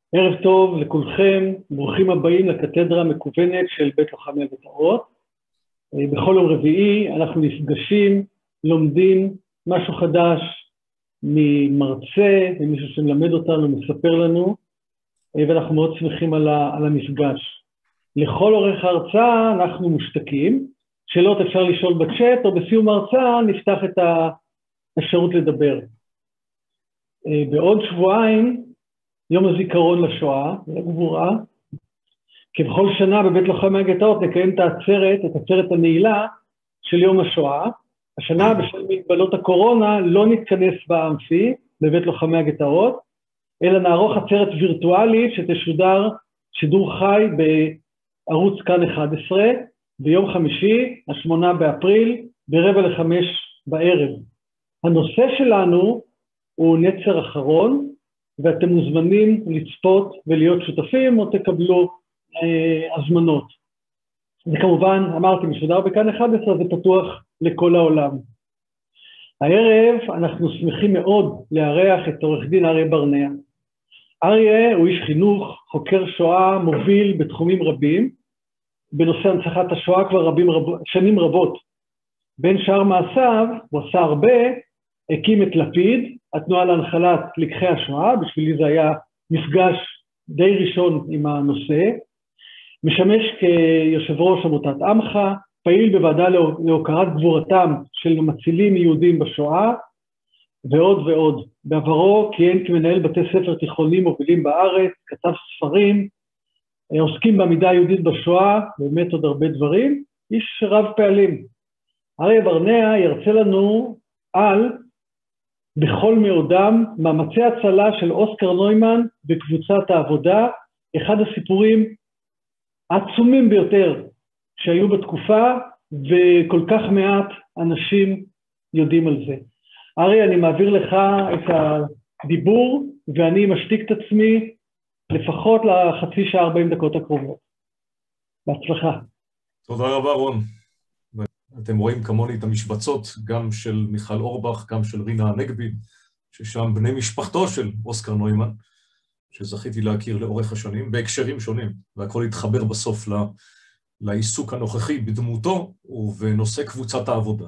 ערב טוב לכולכם, ברוכים הבאים לקתדרה המקוונת של בית לוחמי הגטאות. בכל יום רביעי אנחנו נפגשים, לומדים משהו חדש ממרצה, ממישהו שמלמד אותנו, מספר לנו, ואנחנו מאוד שמחים על המפגש. לכל אורך ההרצאה אנחנו מושתקים, שאלות אפשר לשאול בצ'אט, או בסיום ההרצאה נפתח את האפשרות לדבר. בעוד שבועיים, יום הזיכרון לשואה, לגבורה, כבכל שנה בבית לוחמי הגטאות נקיים את עצרת הנעילה של יום השואה. השנה בשל מגבלות הקורונה לא נתכנס באמפי בבית לוחמי הגטאות, אלא נערוך עצרת וירטואלית שתשודר שידור חי בערוץ כאן 11, ביום חמישי, 8 באפריל, ב16:45 בערב. הנושא שלנו הוא נצר אחרון, ואתם מוזמנים לצפות ולהיות שותפים, או תקבלו הזמנות. וכמובן, אמרתי, משודר בכאן 11, זה פתוח לכל העולם. הערב אנחנו שמחים מאוד לארח את עורך דין אריה ברנע. אריה הוא איש חינוך, חוקר שואה, מוביל בתחומים רבים, בנושא הנצחת השואה כבר שנים רבות. בין שאר מעשיו, הוא עשה הרבה, הקים את לפיד, התנועה להנחלת לקחי השואה, בשבילי זה היה מפגש די ראשון עם הנושא, משמש כיושב ראש עמותת עמך, פעיל בוועדה להוקרת גבורתם של מצילים יהודים בשואה, ועוד ועוד. בעברו כיהן כמנהל בתי ספר תיכוניים מובילים בארץ, כתב ספרים, עוסקים בעמידה היהודית בשואה, באמת עוד הרבה דברים, איש רב פעלים. אריה ברנע ירצה לנו על בכל מאודם, מאמצי הצלה של אוסקר נוימן בקבוצת העבודה, אחד הסיפורים העצומים ביותר שהיו בתקופה, וכל כך מעט אנשים יודעים על זה. אריה, אני מעביר לך את הדיבור, ואני משתיק את עצמי לפחות לחצי שעה 40 דקות הקרובות. בהצלחה. תודה רבה, רון. אתם רואים כמוני את המשבצות, גם של מיכל אורבך, גם של רינה הנגבי, ששם בני משפחתו של אוסקר נוימן, שזכיתי להכיר לאורך השנים, בהקשרים שונים, והכל התחבר בסוף לעיסוק הנוכחי בדמותו ובנושא קבוצת העבודה.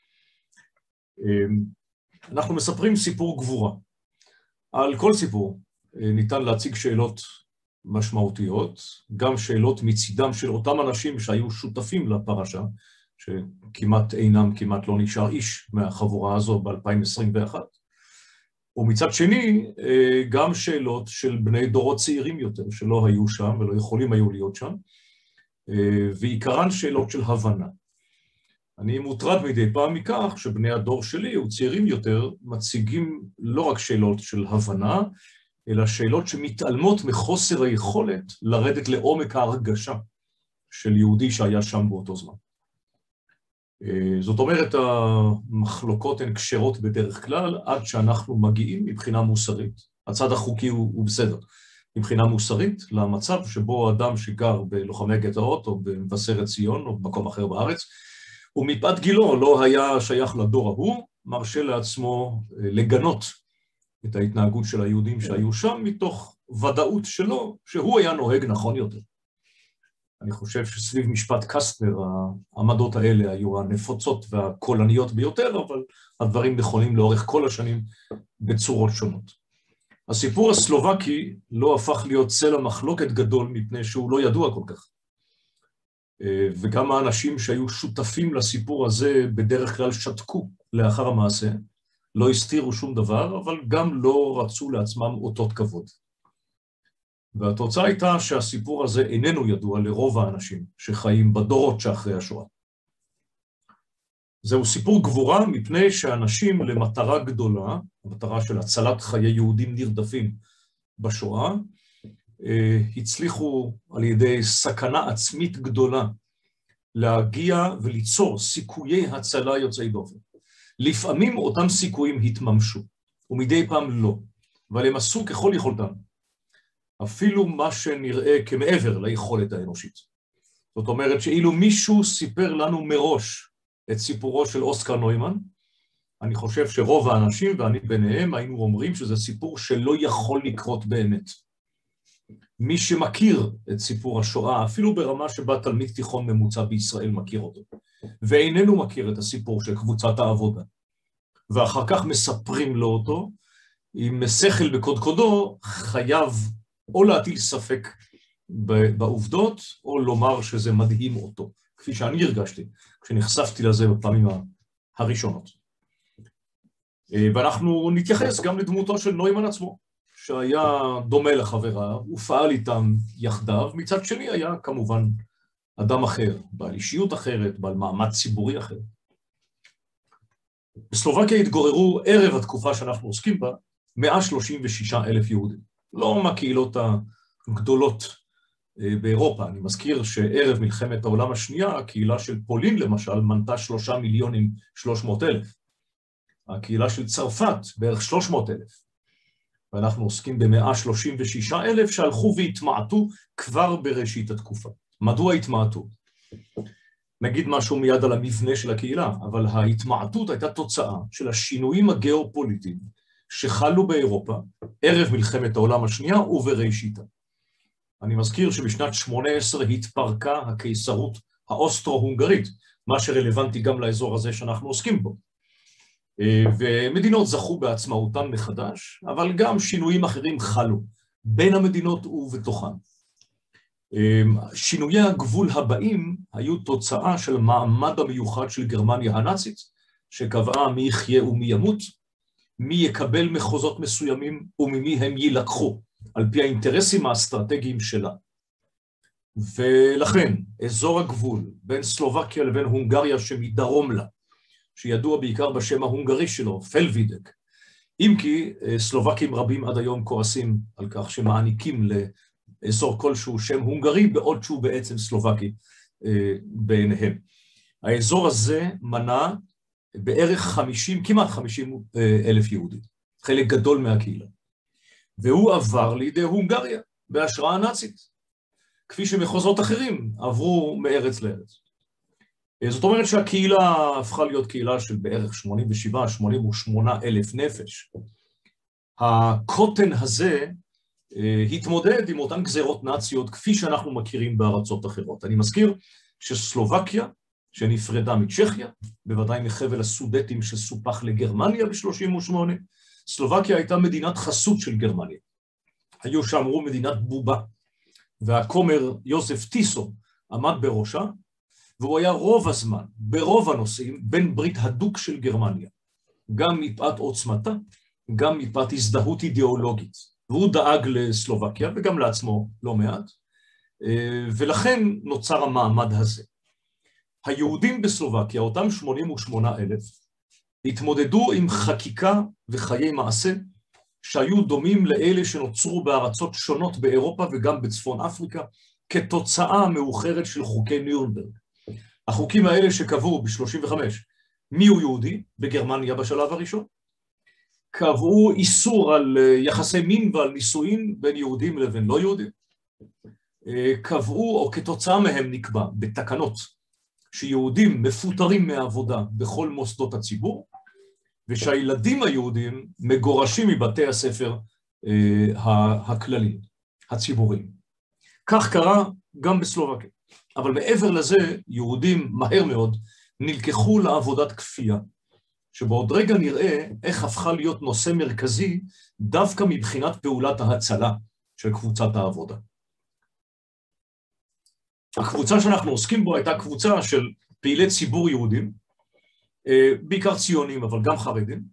אנחנו מספרים סיפור גבורה. על כל סיפור ניתן להציג שאלות משמעותיות, גם שאלות מצידם של אותם אנשים שהיו שותפים לפרשה, שכמעט אינם, כמעט לא נשאר איש מהחבורה הזו ב-2021. ומצד שני, גם שאלות של בני דורות צעירים יותר, שלא היו שם ולא יכולים היו להיות שם, ועיקרן שאלות של הבנה. אני מוטרד מדי פעם מכך שבני הדור שלי, וצעירים יותר, מציגים לא רק שאלות של הבנה, אלא שאלות שמתעלמות מחוסר היכולת לרדת לעומק ההרגשה של יהודי שהיה שם באותו זמן. זאת אומרת, המחלוקות הן קשרות בדרך כלל, עד שאנחנו מגיעים מבחינה מוסרית. הצד החוקי הוא בסדר. מבחינה מוסרית, למצב שבו אדם שגר בלוחמי גטאות, או במבשרת ציון, או במקום אחר בארץ, ומפאת גילו לא היה שייך לדור ההוא, מרשה לעצמו לגנות את ההתנהגות של היהודים שהיו שם, מתוך ודאות שלו, שהוא היה נוהג נכון יותר. אני חושב שסביב משפט קסטנר, העמדות האלה היו הנפוצות והקולניות ביותר, אבל הדברים נכונים לאורך כל השנים בצורות שונות. הסיפור הסלובקי לא הפך להיות סלע מחלוקת גדול מפני שהוא לא ידוע כל כך. וגם האנשים שהיו שותפים לסיפור הזה בדרך כלל שתקו לאחר המעשה, לא הסתירו שום דבר, אבל גם לא רצו לעצמם אותות כבוד. והתוצאה הייתה שהסיפור הזה איננו ידוע לרוב האנשים שחיים בדורות שאחרי השואה. זהו סיפור גבורה מפני שאנשים למטרה גדולה, המטרה של הצלת חיי יהודים נרדפים בשואה, הצליחו על ידי סכנה עצמית גדולה להגיע וליצור סיכויי הצלה יוצאי דופן. לפעמים אותם סיכויים התממשו, ומדי פעם לא, אבל הם עשו ככל יכולתם. אפילו מה שנראה כמעבר ליכולת האנושית. זאת אומרת שאילו מישהו סיפר לנו מראש את סיפורו של אוסקר נוימן, אני חושב שרוב האנשים, ואני ביניהם, היינו אומרים שזה סיפור שלא יכול לקרות באמת. מי שמכיר את סיפור השואה, אפילו ברמה שבה תלמיד תיכון ממוצע בישראל מכיר אותו, ואיננו מכיר את הסיפור של קבוצת העבודה, ואחר כך מספרים לו אותו, עם שכל בקודקודו, חייב או להטיל ספק בעובדות, או לומר שזה מדהים אותו, כפי שאני הרגשתי, כשנחשפתי לזה בפעמים הראשונות. ואנחנו נתייחס גם לדמותו של נוימן עצמו, שהיה דומה לחברה, ופעל איתם יחדיו, מצד שני היה כמובן אדם אחר, בעל אישיות אחרת, בעל מעמד ציבורי אחר. בסלובקיה התגוררו ערב התקופה שאנחנו עוסקים בה, 136,000 יהודים. לא מהקהילות הגדולות באירופה. אני מזכיר שערב מלחמת העולם השנייה, הקהילה של פולין למשל, מנתה 3,300,000. הקהילה של צרפת בערך 300,000. ואנחנו עוסקים ב136,000 שהלכו והתמעטו כבר בראשית התקופה. מדוע התמעטו? נגיד משהו מיד על המבנה של הקהילה, אבל ההתמעטות הייתה תוצאה של השינויים הגיאופוליטיים שחלו באירופה ערב מלחמת העולם השנייה ובראשיתה. אני מזכיר שבשנת 18 התפרקה הקיסרות האוסטרו-הונגרית, מה שרלוונטי גם לאזור הזה שאנחנו עוסקים בו. ומדינות זכו בעצמאותן מחדש, אבל גם שינויים אחרים חלו בין המדינות ובתוכן. שינויי הגבול הבאים היו תוצאה של מעמד המיוחד של גרמניה הנאצית, שקבעה מי יחיה ומי ימות, מי יקבל מחוזות מסוימים וממי הם יילקחו, על פי האינטרסים האסטרטגיים שלה. ולכן, אזור הגבול בין סלובקיה לבין הונגריה שמדרום לה, שידוע בעיקר בשם ההונגרי שלו, פלווידק, אם כי סלובקים רבים עד היום כועסים על כך שמעניקים לאזור כלשהו שם הונגרי, בעוד שהוא בעצם סלובקי בעיניהם. האזור הזה מנה בערך 50, כמעט 50,000 יהודים, חלק גדול מהקהילה. והוא עבר לידי הונגריה בהשראה נאצית, כפי שמחוזות אחרים עברו מארץ לארץ. זאת אומרת שהקהילה הפכה להיות קהילה של בערך 87,000-88,000 נפש. הקוטן הזה התמודד עם אותן גזרות נאציות כפי שאנחנו מכירים בארצות אחרות. אני מזכיר שסלובקיה, שנפרדה מצ'כיה, בוודאי מחבל הסודטים שסופח לגרמניה ב-38, סלובקיה הייתה מדינת חסות של גרמניה. היו שאמרו מדינת בובה, והכומר יוזף טיסו עמד בראשה, והוא היה רוב הזמן, ברוב הנושאים, בין ברית הדוק של גרמניה, גם מפאת עוצמתה, גם מפאת הזדהות אידיאולוגית. והוא דאג לסלובקיה וגם לעצמו לא מעט, ולכן נוצר המעמד הזה. היהודים בסלובקיה, אותם 88,000, התמודדו עם חקיקה וחיי מעשה שהיו דומים לאלה שנוצרו בארצות שונות באירופה וגם בצפון אפריקה, כתוצאה מאוחרת של חוקי נירנברג. החוקים האלה שקבעו ב-35 מי הוא יהודי בגרמניה בשלב הראשון, קבעו איסור על יחסי מין ועל נישואין בין יהודים לבין לא יהודים, קבעו או כתוצאה מהם נקבע בתקנות שיהודים מפוטרים מהעבודה בכל מוסדות הציבור, ושהילדים היהודים מגורשים מבתי הספר הכלליים, הציבוריים. כך קרה גם בסלובקיה. אבל מעבר לזה, יהודים מהר מאוד נלקחו לעבודת כפייה, שבעוד רגע נראה איך הפכה להיות נושא מרכזי דווקא מבחינת פעולת ההצלה של קבוצת העבודה. הקבוצה שאנחנו עוסקים בו הייתה קבוצה של פעילי ציבור יהודים, בעיקר ציונים, אבל גם חרדים,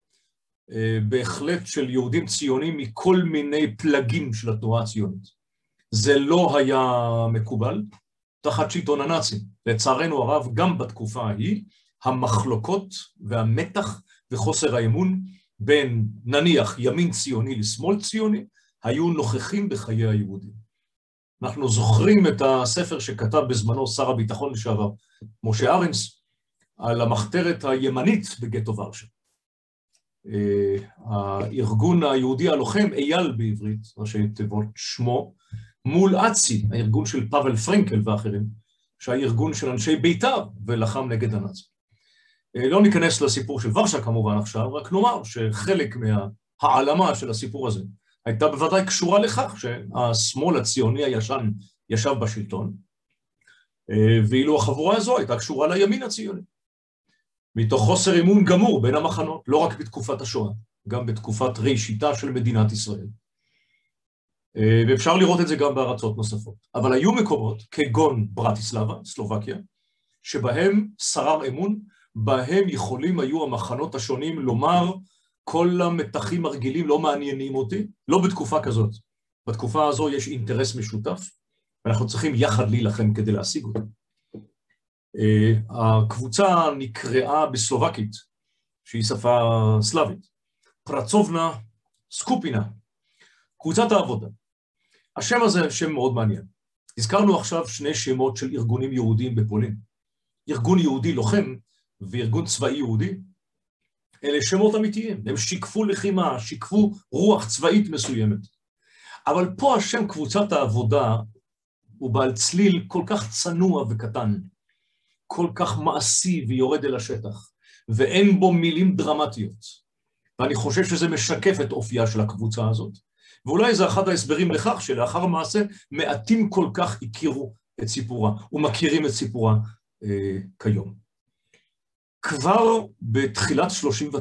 בהחלט של יהודים ציונים מכל מיני פלגים של התנועה הציונית. זה לא היה מקובל, תחת שלטון הנאצים. לצערנו הרב, גם בתקופה ההיא, המחלוקות והמתח וחוסר האמון בין נניח ימין ציוני לשמאל ציוני, היו נוכחים בחיי היהודים. אנחנו זוכרים את הספר שכתב בזמנו שר הביטחון לשעבר, משה ארנס, על המחתרת הימנית בגטו ורשה. הארגון היהודי הלוחם, אייל בעברית, ראשי תיבות שמו, מול אצי, הארגון של פאבל פרנקל ואחרים, שהארגון של אנשי בית"ר ולחם נגד הנאצים. לא ניכנס לסיפור של ורשה כמובן עכשיו, רק נאמר שחלק מהעלמה של הסיפור הזה הייתה בוודאי קשורה לכך שהשמאל הציוני הישן ישב בשלטון, ואילו החבורה הזו הייתה קשורה לימין הציוני. מתוך חוסר אמון גמור בין המחנות, לא רק בתקופת השואה, גם בתקופת ראשיתה של מדינת ישראל. ואפשר לראות את זה גם בארצות נוספות. אבל היו מקומות, כגון ברטיסלבה, סלובקיה, שבהם שרר אמון, בהם יכולים היו המחנות השונים לומר, כל המתחים הרגילים לא מעניינים אותי, לא בתקופה כזאת. בתקופה הזו יש אינטרס משותף, ואנחנו צריכים יחד להילחם כדי להשיג אותו. הקבוצה נקראה בסלובקית, שהיא שפה סלאבית, פרצובנה סקופינה, קבוצת העבודה. השם הזה שם מאוד מעניין. הזכרנו עכשיו שני שמות של ארגונים יהודיים בפולין. ארגון יהודי לוחם וארגון צבאי יהודי. אלה שמות אמיתיים, הם שיקפו לחימה, שיקפו רוח צבאית מסוימת. אבל פה השם קבוצת העבודה הוא בעל צליל כל כך צנוע וקטן, כל כך מעשי ויורד אל השטח, ואין בו מילים דרמטיות. ואני חושב שזה משקף את אופייה של הקבוצה הזאת. ואולי זה אחד ההסברים לכך שלאחר מעשה מעטים כל כך הכירו את סיפורה, ומכירים את סיפורה כיום. כבר בתחילת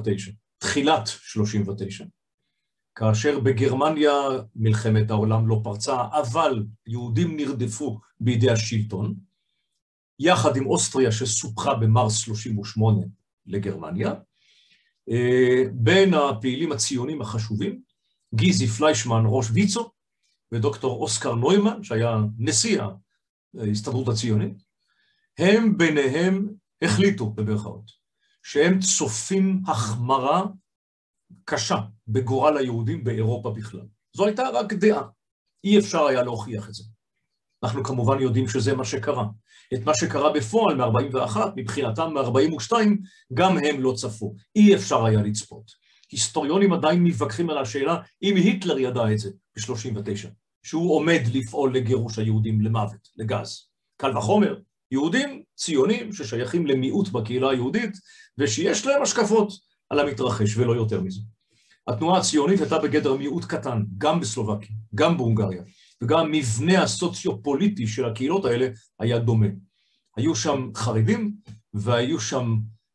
39, כאשר בגרמניה מלחמת העולם לא פרצה, אבל יהודים נרדפו בידי השלטון, יחד עם אוסטריה שסופחה במרס 38 לגרמניה, בין הפעילים הציונים החשובים, גיזי פליישמן ראש ויצו, ודוקטור אוסקר נוימן, שהיה נשיא ההסתדרות הציונית, הם ביניהם החליטו, במירכאות, שהם צופים החמרה קשה בגורל היהודים באירופה בכלל. זו הייתה רק דעה, אי אפשר היה להוכיח את זה. אנחנו כמובן יודעים שזה מה שקרה. את מה שקרה בפועל מ-41, מבחינתם מ-42, גם הם לא צפו. אי אפשר היה לצפות. היסטוריונים עדיין מתווכחים על השאלה אם היטלר ידע את זה ב-39, שהוא עומד לפעול לגירוש היהודים למוות, לגז. קל וחומר, יהודים ציונים ששייכים למיעוט בקהילה היהודית, ושיש להם השקפות על המתרחש ולא יותר מזה. התנועה הציונית הייתה בגדר מיעוט קטן, גם בסלובקיה, גם בהונגריה, וגם המבנה הסוציו-פוליטי של הקהילות האלה היה דומה. היו שם חרדים, והיו שם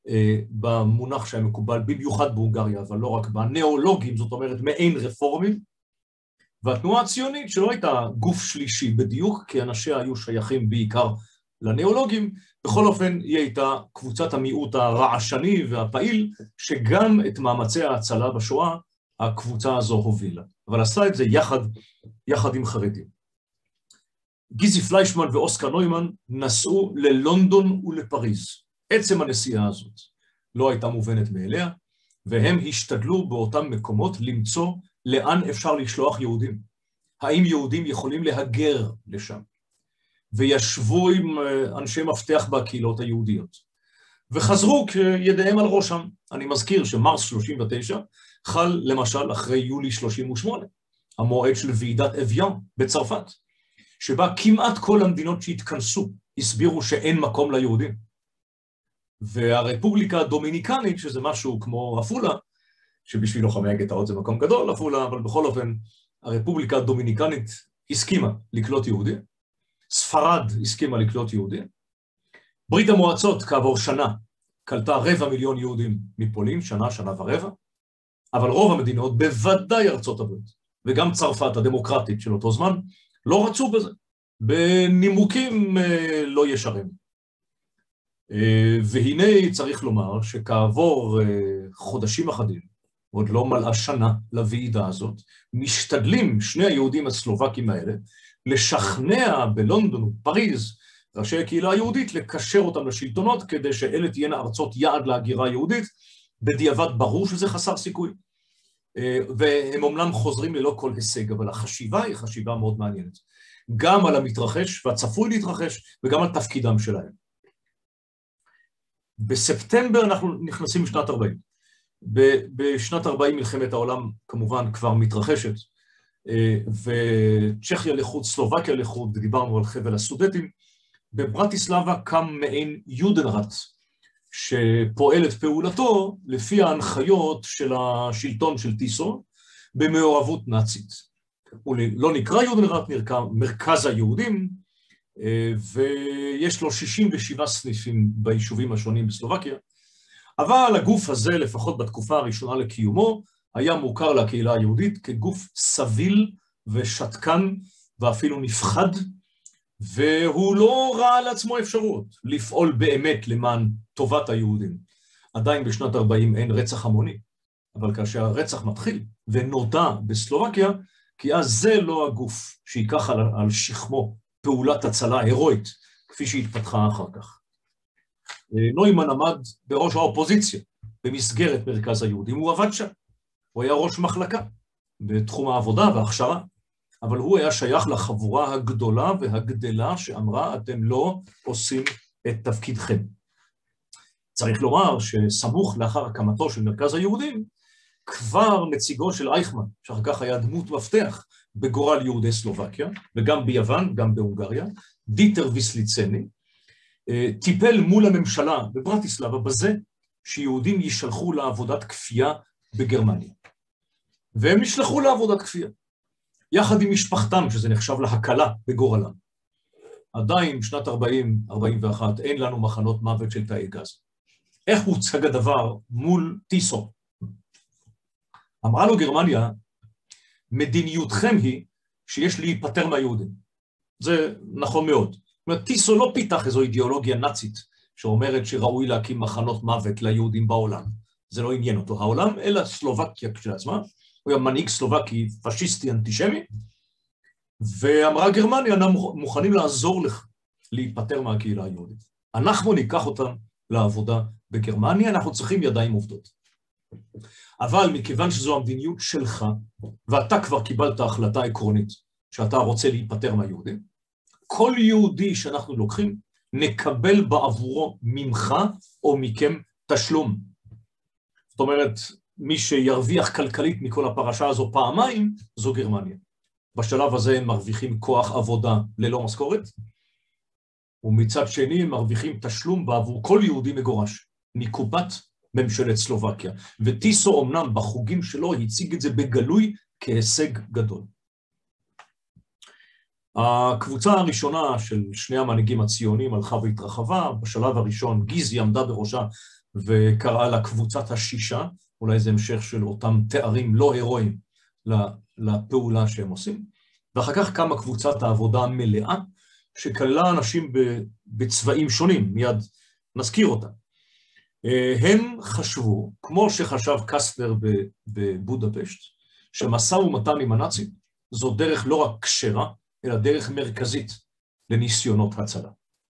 במונח שהיה מקובל במיוחד בהונגריה, אבל לא רק בניאולוגים, זאת אומרת מעין רפורמים, והתנועה הציונית שלא הייתה גוף שלישי בדיוק, כי אנשיה היו שייכים בעיקר לניאולוגים, בכל אופן היא הייתה קבוצת המיעוט הרעשני והפעיל, שגם את מאמצי ההצלה בשואה הקבוצה הזו הובילה, אבל עשה את זה יחד עם חרדים. גיזי פליישמן ואוסקר נוימן נסעו ללונדון ולפריז. עצם הנסיעה הזאת לא הייתה מובנת מאליה, והם השתדלו באותם מקומות למצוא לאן אפשר לשלוח יהודים. האם יהודים יכולים להגר לשם? וישבו עם אנשי מפתח בקהילות היהודיות. וחזרו כידיהם על ראשם. אני מזכיר שמרס 39 חל למשל אחרי יולי 38, המועד של ועידת אביאן בצרפת, שבה כמעט כל המדינות שהתכנסו הסבירו שאין מקום ליהודים. והרפובליקה הדומיניקנית, שזה משהו כמו אפולה, שבשביל לוחמי הגטאות זה מקום גדול, אפולה, אבל בכל אופן, הרפובליקה הדומיניקנית הסכימה לקלוט יהודים, ספרד הסכימה לקלוט יהודים, ברית המועצות כעבור שנה קלטה 250,000 יהודים מפולין, שנה ורבע, אבל רוב המדינות, בוודאי ארצות הברית, וגם צרפת הדמוקרטית של אותו זמן, לא רצו בזה, בנימוקים לא ישרים. והנה צריך לומר שכעבור חודשים אחדים, עוד לא מלאה שנה לוועידה הזאת, משתדלים שני היהודים הסלובקים האלה, לשכנע בלונדון ופריז, ראשי הקהילה היהודית, לקשר אותם לשלטונות, כדי שאלה תהיינה ארצות יעד להגירה היהודית, בדיעבד ברור שזה חסר סיכוי. והם אומנם חוזרים ללא כל הישג, אבל החשיבה היא חשיבה מאוד מעניינת. גם על המתרחש והצפוי להתרחש, וגם על תפקידם שלהם. בספטמבר אנחנו נכנסים לשנת 40. בשנת 40 מלחמת העולם כמובן כבר מתרחשת, וצ'כיה לחוד, סלובקיה לחוד, ודיברנו על חבל הסודטים. בברטיסלבה קם מעין יודנראט, שפועל את פעולתו לפי ההנחיות של השלטון של טיסו, במעורבות נאצית. הוא לא נקרא יודנראט, נקרא מרכז היהודים, ויש לו 67 סניפים ביישובים השונים בסלובקיה, אבל הגוף הזה, לפחות בתקופה הראשונה לקיומו, היה מוכר לקהילה היהודית כגוף סביל ושתקן ואפילו נפחד, והוא לא ראה לעצמו אפשרות לפעול באמת למען טובת היהודים. עדיין בשנת 40 אין רצח המוני, אבל כאשר הרצח מתחיל ונודע בסלובקיה, כי אז זה לא הגוף שיקח על שכמו פעולת הצלה הירואית, כפי שהתפתחה אחר כך. נוימן עמד בראש האופוזיציה, במסגרת מרכז היהודים, הוא עבד שם, הוא היה ראש מחלקה בתחום העבודה וההכשרה, אבל הוא היה שייך לחבורה הגדולה והגדלה שאמרה, אתם לא עושים את תפקידכם. צריך לומר שסמוך לאחר הקמתו של מרכז היהודים, כבר נציגו של אייכמן, שאחר כך היה דמות מפתח בגורל יהודי סלובקיה, וגם ביוון, גם בהונגריה, דיטר ויסליצני, טיפל מול הממשלה בברטיסלבה בזה שיהודים יישלחו לעבודת כפייה בגרמניה. והם נשלחו לעבודת כפייה, יחד עם משפחתם, שזה נחשב להקלה בגורלם. עדיין, בשנת 40-41, אין לנו מחנות מוות של תאי גז. איך הוצג הדבר מול טיסו? אמרה לו גרמניה, מדיניותכם היא שיש להיפטר מהיהודים. זה נכון מאוד. זאת אומרת, טיסו לא פיתח איזו אידיאולוגיה נאצית, שאומרת שראוי להקים מחנות מוות ליהודים בעולם. זה לא עניין אותו העולם, אלא סלובקיה כשלעצמה. הוא היה מנהיג סלובקי פשיסטי אנטישמי, ואמרה גרמניה, אנחנו מוכנים לעזור לך להיפטר מהקהילה היהודית. אנחנו ניקח אותם לעבודה בגרמניה, אנחנו צריכים ידיים עובדות. אבל מכיוון שזו המדיניות שלך, ואתה כבר קיבלת החלטה עקרונית, שאתה רוצה להיפטר מהיהודים, כל יהודי שאנחנו לוקחים, נקבל בעבורו ממך או מכם תשלום. זאת אומרת, מי שירוויח כלכלית מכל הפרשה הזו פעמיים, זו גרמניה. בשלב הזה הם מרוויחים כוח עבודה ללא משכורת, ומצד שני הם מרוויחים תשלום בעבור כל יהודי מגורש, מקופת ממשלת סלובקיה. וטיסו אמנם בחוגים שלו הציג את זה בגלוי כהישג גדול. הקבוצה הראשונה של שני המנהיגים הציונים הלכה והתרחבה, בשלב הראשון גיזי עמדה בראשה וקראה לה קבוצת השישה, אולי זה המשך של אותם תארים לא הירואיים לפעולה שהם עושים, ואחר כך קמה קבוצת העבודה המלאה, שכללה אנשים בצבעים שונים, מיד נזכיר אותם. הם חשבו, כמו שחשב קסטנר בבודפשט, שמשא ומתן עם הנאצים זו דרך לא רק כשרה, אלא דרך מרכזית לניסיונות הצלה.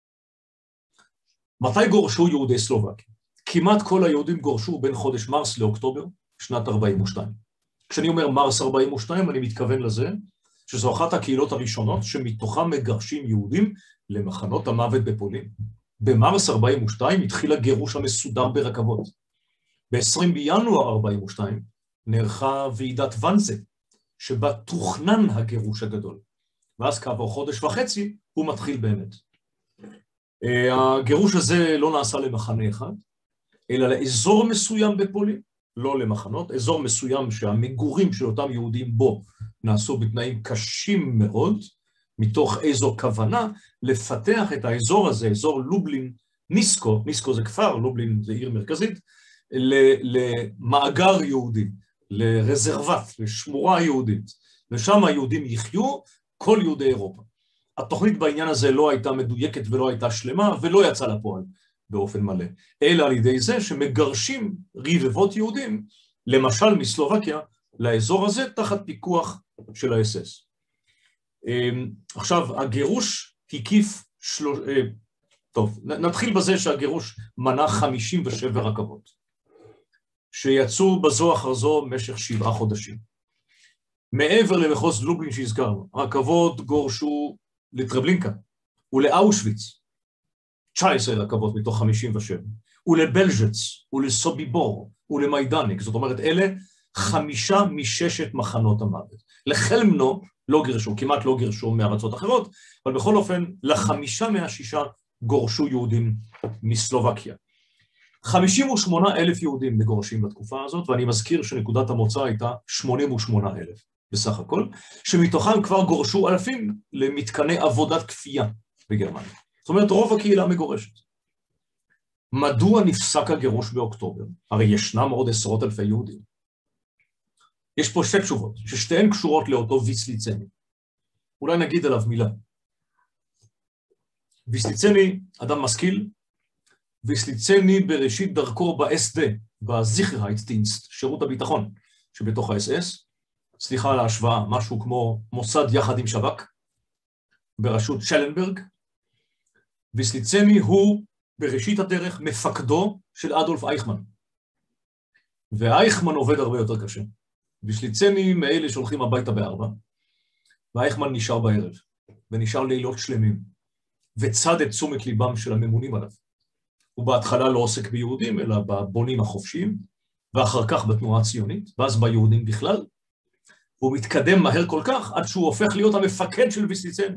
מתי גורשו יהודי סלובקיה? כמעט כל היהודים גורשו בין חודש מרס לאוקטובר שנת 42. כשאני אומר מרס 42, אני מתכוון לזה שזו אחת הקהילות הראשונות שמתוכם מגרשים יהודים למחנות המוות בפולין. במרס 42 התחיל הגירוש המסודר ברכבות. ב-20 בינואר 42 נערכה ועידת ונזה, שבה תוכנן הגירוש הגדול. ואז כעבור חודש וחצי הוא מתחיל באמת. הגירוש הזה לא נעשה למחנה אחד, אלא לאזור מסוים בפולין, לא למחנות, אזור מסוים שהמגורים של אותם יהודים בו נעשו בתנאים קשים מאוד, מתוך איזו כוונה לפתח את האזור הזה, אזור לובלין, ניסקו, ניסקו זה כפר, לובלין זה עיר מרכזית, למאגר יהודי, לרזרבט, לשמורה יהודית, ושם היהודים יחיו, כל יהודי אירופה. התוכנית בעניין הזה לא הייתה מדויקת ולא הייתה שלמה, ולא יצאה לפועל באופן מלא, אלא על ידי זה שמגרשים רבבות יהודים, למשל מסלובקיה, לאזור הזה תחת פיקוח של האס-אס. עכשיו, הגירוש הקיף, טוב, נתחיל בזה שהגירוש מנה 57 רכבות, שיצאו בזו אחר זו במשך 7 חודשים. מעבר למחוז לובלין שהזכרנו, הרכבות גורשו לטרבלינקה ולאושוויץ, 19 רכבות מתוך 57, ולבלז'ץ, ולסוביבור, ולמיידניק, זאת אומרת, אלה 5 מ6 מחנות המוות. לחלמנו לא גירשו, כמעט לא גירשו מארצות אחרות, אבל בכל אופן, ל5 מה6 גורשו יהודים מסלובקיה. 58,000 יהודים מגורשים בתקופה הזאת, ואני מזכיר שנקודת המוצא הייתה 88,000 בסך הכל, שמתוכם כבר גורשו אלפים למתקני עבודת כפייה בגרמניה. זאת אומרת, רוב הקהילה מגורשת. מדוע נפסק הגירוש באוקטובר? הרי ישנם עוד עשרות אלפי יהודים. יש פה שתי תשובות, ששתיהן קשורות לאותו ויסליצני. אולי נגיד עליו מילה. ויסליצני, אדם משכיל, ויסליצני בראשית דרכו ב-SD, בזיכרהייטדינסט, שירות הביטחון, שבתוך ה-SS, סליחה על ההשוואה, משהו כמו מוסד יחד עם שב"כ, בראשות שלנברג. ויסליצני הוא בראשית הדרך מפקדו של אדולף אייכמן. ואייכמן עובד הרבה יותר קשה. ויסליצני מאלה שהולכים הביתה ב16:00, ואייכמן נשאר בערב, ונשאר לילות שלמים, וצד את תשומת ליבם של הממונים עליו. הוא בהתחלה לא עוסק ביהודים, אלא בבונים החופשיים, ואחר כך בתנועה הציונית, ואז ביהודים בכלל. והוא מתקדם מהר כל כך, עד שהוא הופך להיות המפקד של ויסליצני,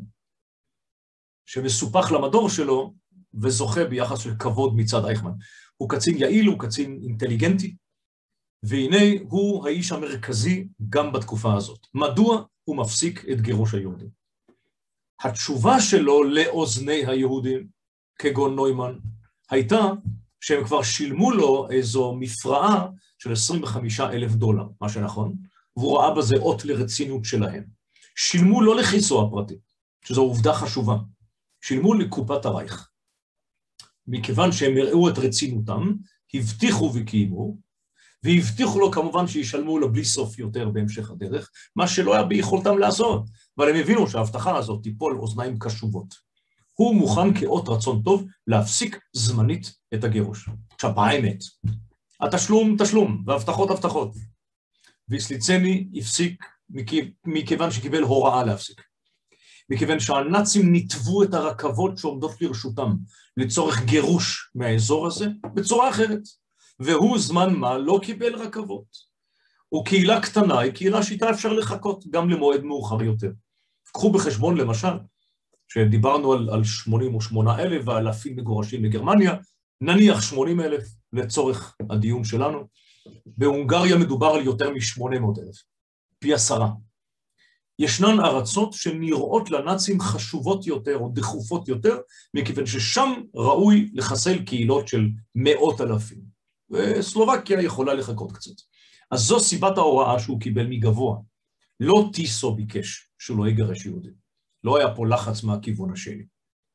שמסופח למדור שלו, וזוכה ביחס של כבוד מצד אייכמן. הוא קצין יעיל, הוא קצין אינטליגנטי, והנה הוא האיש המרכזי גם בתקופה הזאת. מדוע הוא מפסיק את גירוש היהודים? התשובה שלו לאוזני היהודים, כגון נוימן, הייתה שהם כבר שילמו לו איזו מפרעה של $25,000, מה שנכון, והוא ראה בזה אות לרצינות שלהם. שילמו לא לכיסו הפרטי, שזו עובדה חשובה, שילמו לקופת הרייך. מכיוון שהם הראו את רצינותם, הבטיחו וקיימו, והבטיחו לו כמובן שישלמו לו בלי סוף יותר בהמשך הדרך, מה שלא היה ביכולתם לעשות, אבל הם הבינו שההבטחה הזאת תיפול אוזניים קשובות. הוא מוכן כאות רצון טוב להפסיק זמנית את הגירוש. עכשיו, האמת, התשלום תשלום, והבטחות הבטחות. ויסליצני הפסיק מכיוון שקיבל הוראה להפסיק. מכיוון שהנאצים נתבו את הרכבות שעומדות לרשותם לצורך גירוש מהאזור הזה בצורה אחרת. והוא זמן מה לא קיבל רכבות. וקהילה קטנה היא קהילה שאיתה אפשר לחכות גם למועד מאוחר יותר. קחו בחשבון למשל, שדיברנו על 88,000 ואלפים מגורשים לגרמניה, נניח 80,000 לצורך הדיון שלנו. בהונגריה מדובר על יותר מ800,000, פי 10. ישנן ארצות שנראות לנאצים חשובות יותר או דחופות יותר, מכיוון ששם ראוי לחסל קהילות של 100,000. וסלובקיה יכולה לחכות קצת. אז זו סיבת ההוראה שהוא קיבל מגבוה. לא טיסו ביקש שהוא לא יגרש יהודים. לא היה פה לחץ מהכיוון השני.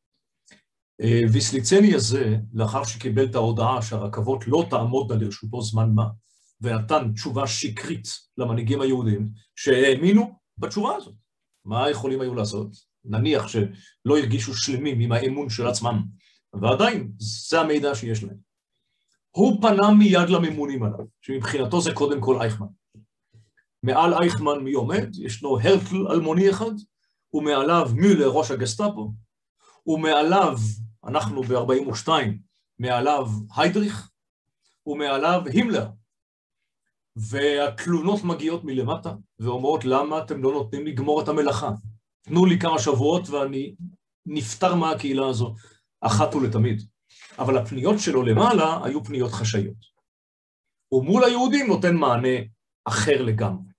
ויסליצני הזה, לאחר שקיבל את ההודעה שהרכבות לא תעמודנה לרשותו זמן מה, ונתן תשובה שקרית למנהיגים היהודים, שהאמינו בתשובה הזאת. מה יכולים היו לעשות? נניח שלא הרגישו שלמים עם האמון של עצמם, ועדיין זה המידע שיש להם. הוא פנה מיד לממונים עליו, שמבחינתו זה קודם כל אייכמן. מעל אייכמן מי עומד? ישנו הרטל אלמוני אחד, ומעליו מילר ראש הגסטאפו, ומעליו, אנחנו ב-42, מעליו היידריך, ומעליו הימלר. והתלונות מגיעות מלמטה, ואומרות למה אתם לא נותנים לגמור את המלאכה. תנו לי כמה שבועות ואני נפטר מהקהילה הזו, אחת ולתמיד. אבל הפניות שלו למעלה היו פניות חשאיות. ומול היהודים נותן מענה אחר לגמרי.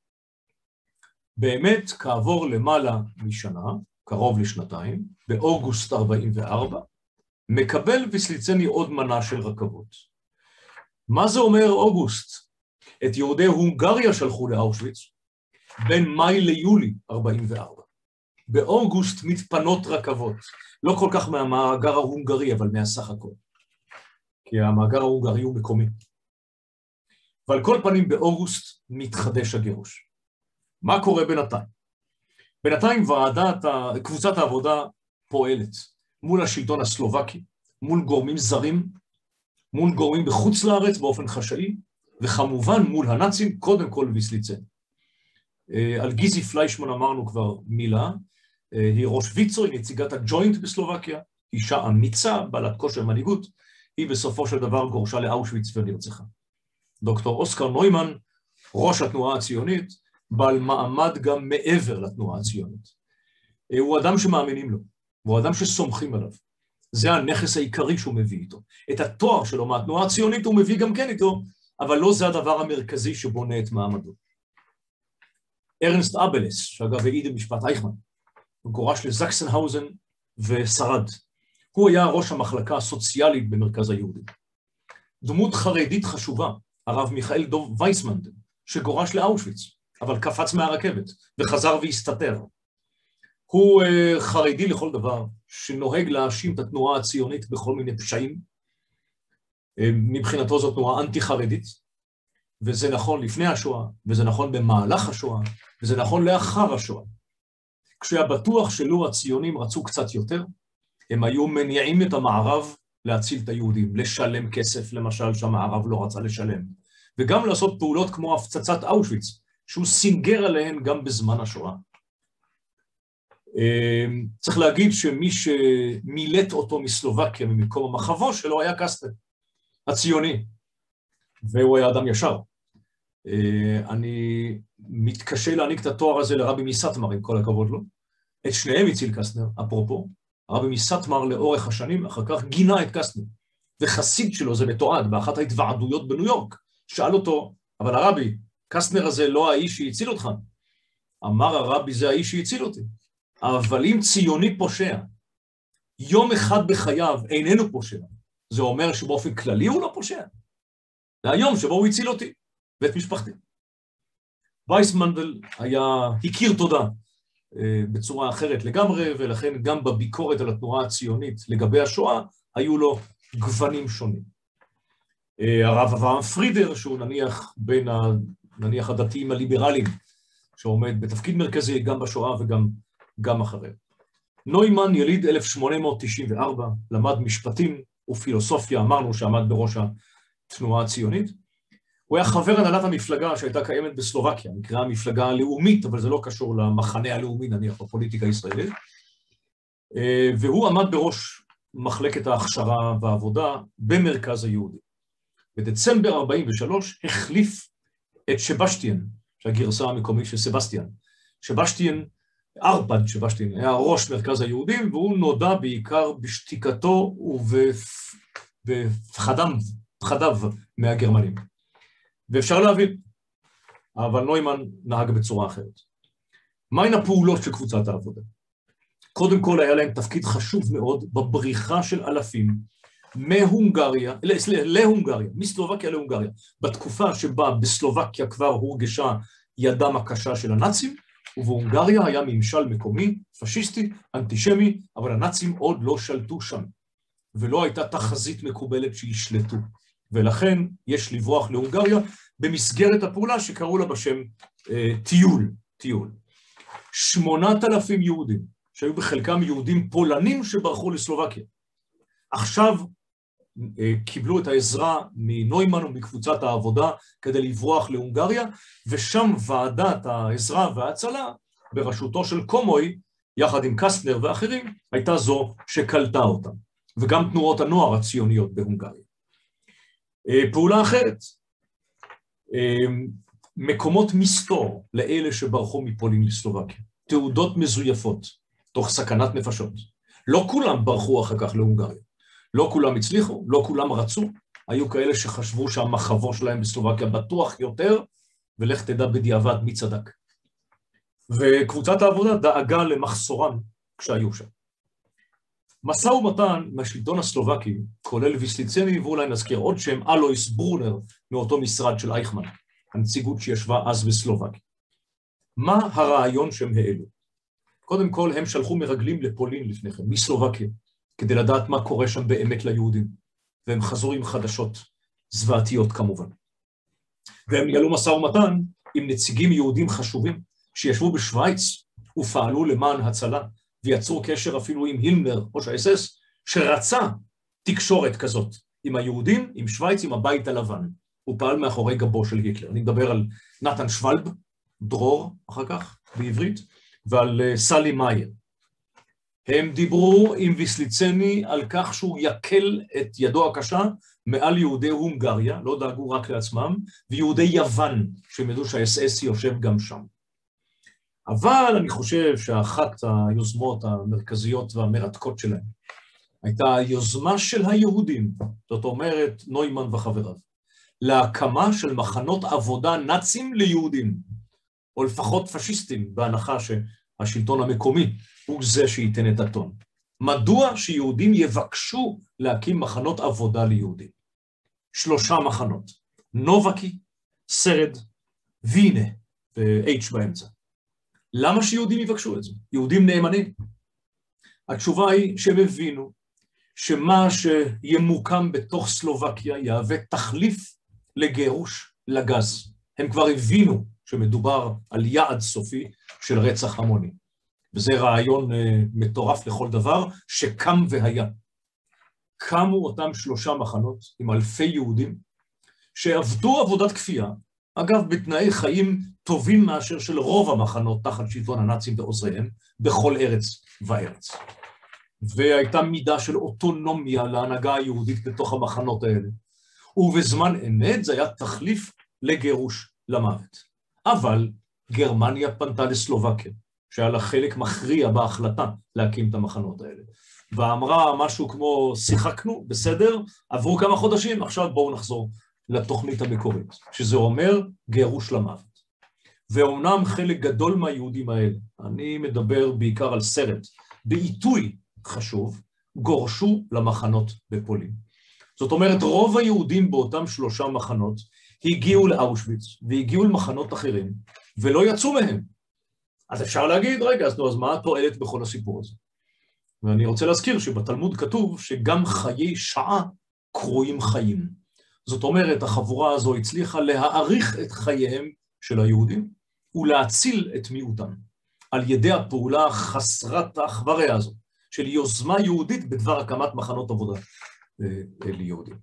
באמת, כעבור למעלה משנה, קרוב לשנתיים, באוגוסט 44, מקבל ויסליצני עוד מנה של רכבות. מה זה אומר אוגוסט? את יהודי הונגריה שלחו לאושוויץ, בין מאי ליולי 44. באוגוסט מתפנות רכבות, לא כל כך מהמאגר ההונגרי, אבל מהסך הכל. כי המאגר ההונגרי הוא מקומי. ועל כל פנים באוגוסט מתחדש הגירוש. מה קורה בינתיים? בינתיים קבוצת העבודה פועלת מול השלטון הסלובקי, מול גורמים זרים, מול גורמים בחוץ לארץ באופן חשאי, וכמובן מול הנאצים, קודם כל ויסליצני. על גיזי פליישמן אמרנו כבר מילה, היא ראש ויצו, היא נציגת הג'וינט בסלובקיה, אישה אמיצה, בעלת כושר מנהיגות, היא בסופו של דבר גורשה לאושוויץ ונרצחה. דוקטור אוסקר נוימן, ראש התנועה הציונית, בעל מעמד גם מעבר לתנועה הציונית. הוא אדם שמאמינים לו, הוא אדם שסומכים עליו. זה הנכס העיקרי שהוא מביא איתו. את התואר שלו מהתנועה הציונית הוא מביא גם כן איתו, אבל לא זה הדבר המרכזי שבונה את מעמדו. ארנסט אבלס, שאגב העיד במשפט אייכמן, הוא גורש לזקסנהאוזן ושרד. הוא היה ראש המחלקה הסוציאלית במרכז היהודים. דמות חרדית חשובה, הרב מיכאל דוב וייסמן, שגורש לאושוויץ, אבל קפץ מהרכבת וחזר והסתתר. הוא חרדי לכל דבר, שנוהג להאשים את התנועה הציונית בכל מיני פשעים. מבחינתו זו תנועה אנטי-חרדית, וזה נכון לפני השואה, וזה נכון במהלך השואה, וזה נכון לאחר השואה. כשהיה בטוח שלו הציונים רצו קצת יותר, הם היו מניעים את המערב להציל את היהודים, לשלם כסף, למשל, שהמערב לא רצה לשלם, וגם לעשות פעולות כמו הפצצת אושוויץ, שהוא סינגר עליהן גם בזמן השואה. צריך להגיד שמי שמילט אותו מסלובקיה, ממקום המחבו שלו, היה קסטנר, הציוני, והוא היה אדם ישר. אני מתקשה להעניק את התואר הזה לרבי מסטמר, עם כל הכבוד לו. את שניהם הציל קסטנר, אפרופו. הרבי מסטמר לאורך השנים, אחר כך גינה את קסטנר. וחסיד שלו, זה מתועד, באחת ההתוועדויות בניו יורק, שאל אותו, אבל הרבי, קסטנר הזה לא האיש שהציל אותך. אמר הרבי, זה האיש שהציל אותי. אבל אם ציוני פושע, יום אחד בחייו איננו פושע, זה אומר שבאופן כללי הוא לא פושע. זה היום שבו הוא הציל אותי ואת משפחתי. וייסמנדל הכיר תודה בצורה אחרת לגמרי, ולכן גם בביקורת על התנועה הציונית לגבי השואה, היו לו גוונים שונים. הרב אברהם פרידר, שהוא נניח הדתיים הליברליים, שעומד בתפקיד מרכזי גם בשואה וגם אחרי. נוימן יליד 1894, למד משפטים ופילוסופיה, אמרנו שעמד בראש התנועה הציונית. הוא היה חבר הנהלת המפלגה שהייתה קיימת בסלובקיה, נקראה המפלגה הלאומית, אבל זה לא קשור למחנה הלאומי, נניח, בפוליטיקה הישראלית. והוא עמד בראש מחלקת ההכשרה והעבודה במרכז היהודי. בדצמבר 43 החליף את שבשטיין, שהגרסה המקומית של סבסטיאן. ארפד שבשטיין, היה ראש מרכז היהודים, והוא נודע בעיקר בשתיקתו ובפחדיו מהגרמנים. ואפשר להבין, אבל נוימן נהג בצורה אחרת. מהן הפעולות של קבוצת העבודה? קודם כל היה להם תפקיד חשוב מאוד בבריחה של אלפים להונגריה, מסלובקיה להונגריה, בתקופה שבה בסלובקיה כבר הורגשה ידם הקשה של הנאצים, ובהונגריה היה ממשל מקומי, פשיסטי, אנטישמי, אבל הנאצים עוד לא שלטו שם, ולא הייתה תחזית מקובלת שישלטו, ולכן יש לברוח להונגריה במסגרת הפעולה שקראו לה בשם טיול. 8,000 יהודים, שהיו בחלקם יהודים פולנים שברחו לסלובקיה, עכשיו קיבלו את העזרה מנוימן ומקבוצת העבודה כדי לברוח להונגריה, ושם ועדת העזרה וההצלה בראשותו של קומוי, יחד עם קסטנר ואחרים, הייתה זו שקלטה אותם, וגם תנועות הנוער הציוניות בהונגריה. פעולה אחרת, מקומות מסתור לאלה שברחו מפולין לסלובקיה, תעודות מזויפות, תוך סכנת נפשות. לא כולם ברחו אחר כך להונגריה. לא כולם הצליחו, לא כולם רצו, היו כאלה שחשבו שהמחבו שלהם בסלובקיה בטוח יותר, ולך תדע בדיעבד מי צדק. וקבוצת העבודה דאגה למחסורם כשהיו שם. משא ומתן מהשלטון הסלובקי, כולל ויסליצני, ואולי נזכיר עוד שם, אלויס ברונר, מאותו משרד של אייכמן, הנציגות שישבה אז בסלובקיה. מה הרעיון שהם העלו? קודם כל, הם שלחו מרגלים לפולין לפני כן, מסלובקיה, כדי לדעת מה קורה שם באמת ליהודים, והם חזרו עם חדשות זוועתיות כמובן. והם ניהלו משא ומתן עם נציגים יהודים חשובים, שישבו בשוויץ ופעלו למען הצלה, ויצרו קשר אפילו עם הילמר, ראש האס-אס, שרצה תקשורת כזאת עם היהודים, עם שוויץ, עם הבית הלבן. הוא פעל מאחורי גבו של היטלר. אני מדבר על נתן שוולב, דרור אחר כך בעברית, ועל סלי מאייר. הם דיברו עם ויסליצני על כך שהוא יקל את ידו הקשה מעל יהודי הונגריה, לא דאגו רק לעצמם, ויהודי יוון, שהם ידעו שהאס-אס יושב גם שם. אבל אני חושב שאחת היוזמות המרכזיות והמרתקות שלהם, הייתה יוזמה של היהודים, זאת אומרת נוימן וחבריו, להקמה של מחנות עבודה נאצים ליהודים, או לפחות פשיסטים, בהנחה שהשלטון המקומי הוא זה שייתן את הטון. מדוע שיהודים יבקשו להקים מחנות עבודה ליהודים? 3 מחנות, נובקי, סרד, וינה, ו-H באמצע. למה שיהודים יבקשו את זה? יהודים נאמנים. התשובה היא שהם הבינו שמה שימוקם בתוך סלובקיה יהווה תחליף לגירוש לגז. הם כבר הבינו שמדובר על יעד סופי של רצח המוני. וזה רעיון מטורף לכל דבר שקם והיה. קמו אותם 3 מחנות עם אלפי יהודים שעבדו עבודת כפייה, אגב בתנאי חיים טובים מאשר של רוב המחנות תחת שלטון הנאצים ועוזריהם בכל ארץ וארץ. והייתה מידה של אוטונומיה להנהגה היהודית בתוך המחנות האלה. ובזמן אמת זה היה תחליף לגירוש למוות. אבל גרמניה פנתה לסלובקיה, שהיה לה חלק מכריע בהחלטה להקים את המחנות האלה. ואמרה משהו כמו, שיחקנו, בסדר, עברו כמה חודשים, עכשיו בואו נחזור לתוכנית המקורית, שזה אומר גירוש למוות. ואומנם חלק גדול מהיהודים האלה, אני מדבר בעיקר על סרט, בעיתוי חשוב, גורשו למחנות בפולין. זאת אומרת, רוב היהודים באותם 3 מחנות הגיעו לאושוויץ והגיעו למחנות אחרים, ולא יצאו מהם. אז אפשר להגיד, רגע, אז מה התועלת בכל הסיפור הזה? ואני רוצה להזכיר שבתלמוד כתוב שגם חיי שעה קרויים חיים. זאת אומרת, החבורה הזו הצליחה להאריך את חייהם של היהודים ולהציל את מיעוטם, על ידי הפעולה חסרת האחבריה הזו, של יוזמה יהודית בדבר הקמת מחנות עבודה ליהודים.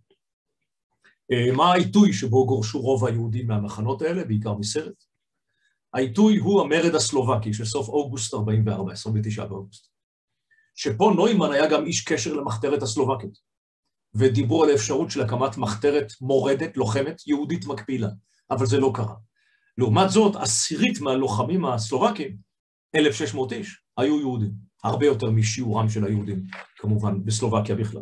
מה העיתוי שבו גורשו רוב היהודים מהמחנות האלה, בעיקר מסרט? העיתוי הוא המרד הסלובקי של סוף אוגוסט 44, 29 באוגוסט. שפה נוימן היה גם איש קשר למחתרת הסלובקית, ודיברו על האפשרות של הקמת מחתרת מורדת, לוחמת, יהודית מקבילה, אבל זה לא קרה. לעומת זאת, 10% מהלוחמים הסלובקים, 1,600 איש, היו יהודים, הרבה יותר משיעורם של היהודים, כמובן, בסלובקיה בכלל.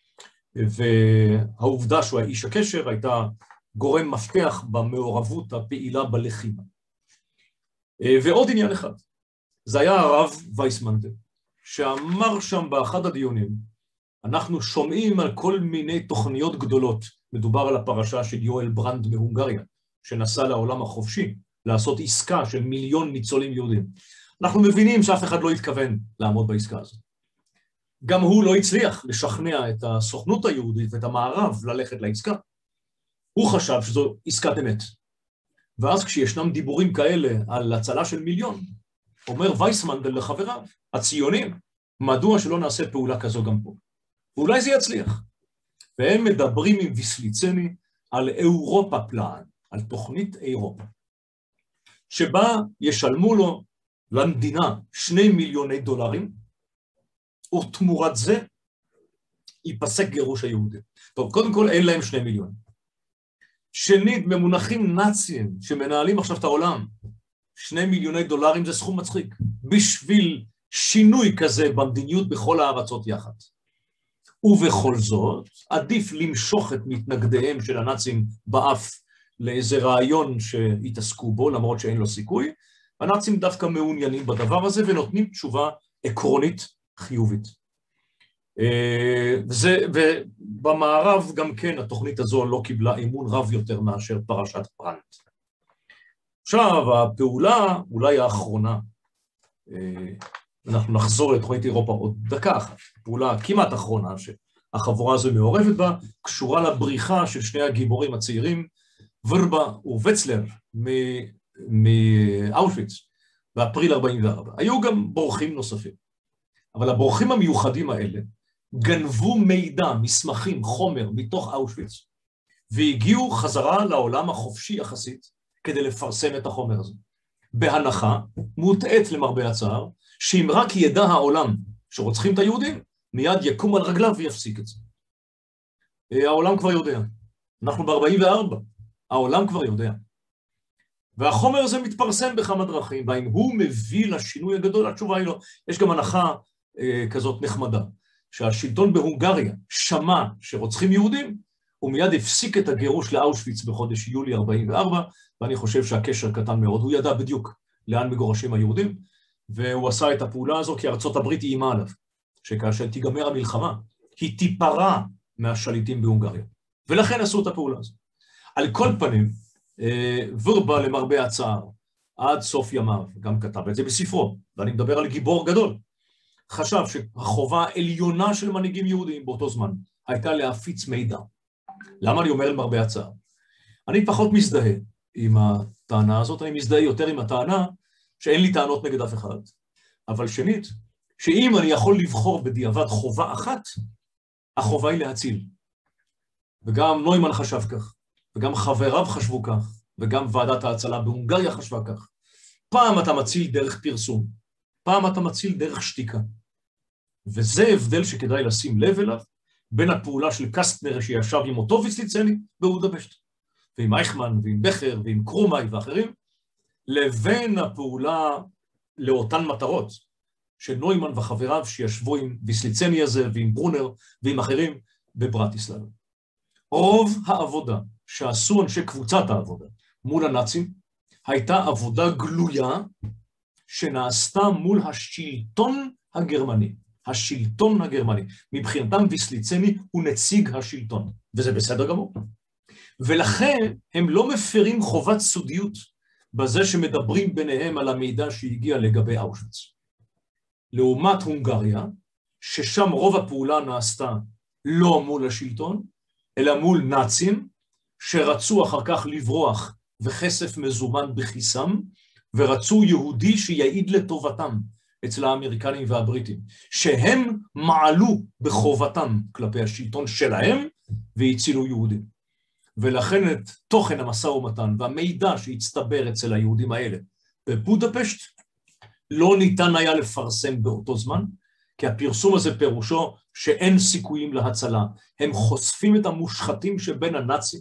והעובדה שהוא היה איש הקשר הייתה גורם מפתח במעורבות הפעילה בלחימה. ועוד עניין אחד, זה היה הרב וייסמנדל, שאמר שם באחד הדיונים, אנחנו שומעים על כל מיני תוכניות גדולות, מדובר על הפרשה של יואל ברנד מהונגריה, שנסע לעולם החופשי, לעשות עסקה של 1,000,000 ניצולים יהודים. אנחנו מבינים שאף אחד לא התכוון לעמוד בעסקה הזאת. גם הוא לא הצליח לשכנע את הסוכנות היהודית ואת המערב ללכת לעסקה. הוא חשב שזו עסקת אמת. ואז כשישנם דיבורים כאלה על הצלה של 1,000,000, אומר וייסמנדל לחבריו, הציונים, מדוע שלא נעשה פעולה כזו גם פה? ואולי זה יצליח. והם מדברים עם ויסליצני על אירופה פלאן, על תוכנית אירופה, שבה ישלמו לו למדינה 2 מיליוני דולרים, ותמורת זה ייפסק גירוש היהודים. טוב, קודם כל אין להם 2 מיליון. שנית, במונחים נאציים שמנהלים עכשיו את העולם, 2 מיליוני דולרים זה סכום מצחיק, בשביל שינוי כזה במדיניות בכל הארצות יחד. ובכל זאת, עדיף למשוך את מתנגדיהם של הנאצים באף לאיזה רעיון שהתעסקו בו, למרות שאין לו סיכוי, הנאצים דווקא מעוניינים בדבר הזה ונותנים תשובה עקרונית חיובית. ובמערב גם כן התוכנית הזו לא קיבלה אמון רב יותר מאשר פרשת ברנט. עכשיו, הפעולה אולי האחרונה, אנחנו נחזור לתוכנית אירופה עוד דקה אחת, פעולה כמעט אחרונה שהחבורה הזו מעורבת בה, קשורה לבריחה של 2 הגיבורים הצעירים, ורבה ווצלר מאושוויץ, באפריל 44. היו גם בורחים נוספים. אבל הבורחים המיוחדים האלה גנבו מידע, מסמכים, חומר מתוך אושוויץ, והגיעו חזרה לעולם החופשי יחסית כדי לפרסם את החומר הזה. בהנחה, מוטעת למרבה הצער, שאם רק ידע העולם שרוצחים את היהודים, מיד יקום על רגליו ויפסיק את זה. העולם כבר יודע. אנחנו ב-44, העולם כבר יודע. והחומר הזה מתפרסם בכמה דרכים, והאם הוא מביא לשינוי הגדול, התשובה היא לא. יש גם הנחה כזאת נחמדה, שהשלטון בהונגריה שמע שרוצחים יהודים, הוא מיד הפסיק את הגירוש לאושוויץ בחודש יולי 44, ואני חושב שהקשר קטן מאוד. הוא ידע בדיוק לאן מגורשים היהודים, והוא עשה את הפעולה הזו כי ארצות הברית איימה עליו, שכאשר תיגמר המלחמה, היא תיפרע מהשליטים בהונגריה. ולכן עשו את הפעולה הזו. על כל פנים, ורבה למרבה הצער, עד סוף ימיו, גם כתב את זה בספרו, ואני מדבר על גיבור גדול, חשב שהחובה העליונה של מנהיגים יהודים באותו זמן, הייתה להפיץ מידע. למה אני אומר למרבה הצער? אני פחות מזדהה עם הטענה הזאת, אני מזדהה יותר עם הטענה שאין לי טענות נגד אף אחד. אבל שנית, שאם אני יכול לבחור בדיעבד חובה אחת, החובה היא להציל. וגם נוימן חשב כך, וגם חבריו חשבו כך, וגם ועדת ההצלה בהונגריה חשבה כך. פעם אתה מציל דרך פרסום, פעם אתה מציל דרך שתיקה. וזה הבדל שכדאי לשים לב אליו, בין הפעולה של קסטנר שישב עם אותו ויסליצני בבודפשט, ועם אייכמן ועם בכר ועם קרומאי ואחרים, לבין הפעולה לאותן מטרות, של נוימן וחבריו שישבו עם ויסליצני הזה ועם ברונר ועם אחרים בברטיסלבה. רוב העבודה שעשו אנשי קבוצת העבודה מול הנאצים, הייתה עבודה גלויה שנעשתה מול השלטון הגרמני. השלטון הגרמני. מבחינתם ויסליצני הוא נציג השלטון, וזה בסדר גמור. ולכן הם לא מפרים חובת סודיות בזה שמדברים ביניהם על המידע שהגיע לגבי אושוויץ. לעומת הונגריה, ששם רוב הפעולה נעשתה לא מול השלטון, אלא מול נאצים, שרצו אחר כך לברוח וכסף מזומן בכיסם, ורצו יהודי שיעיד לטובתם אצל האמריקנים והבריטים, שהם מעלו בחובתם כלפי השלטון שלהם, והצילו יהודים. ולכן את תוכן המשא ומתן והמידע שהצטבר אצל היהודים האלה בבודפשט, לא ניתן היה לפרסם באותו זמן, כי הפרסום הזה פירושו שאין סיכויים להצלה. הם חושפים את המושחתים שבין הנאצים.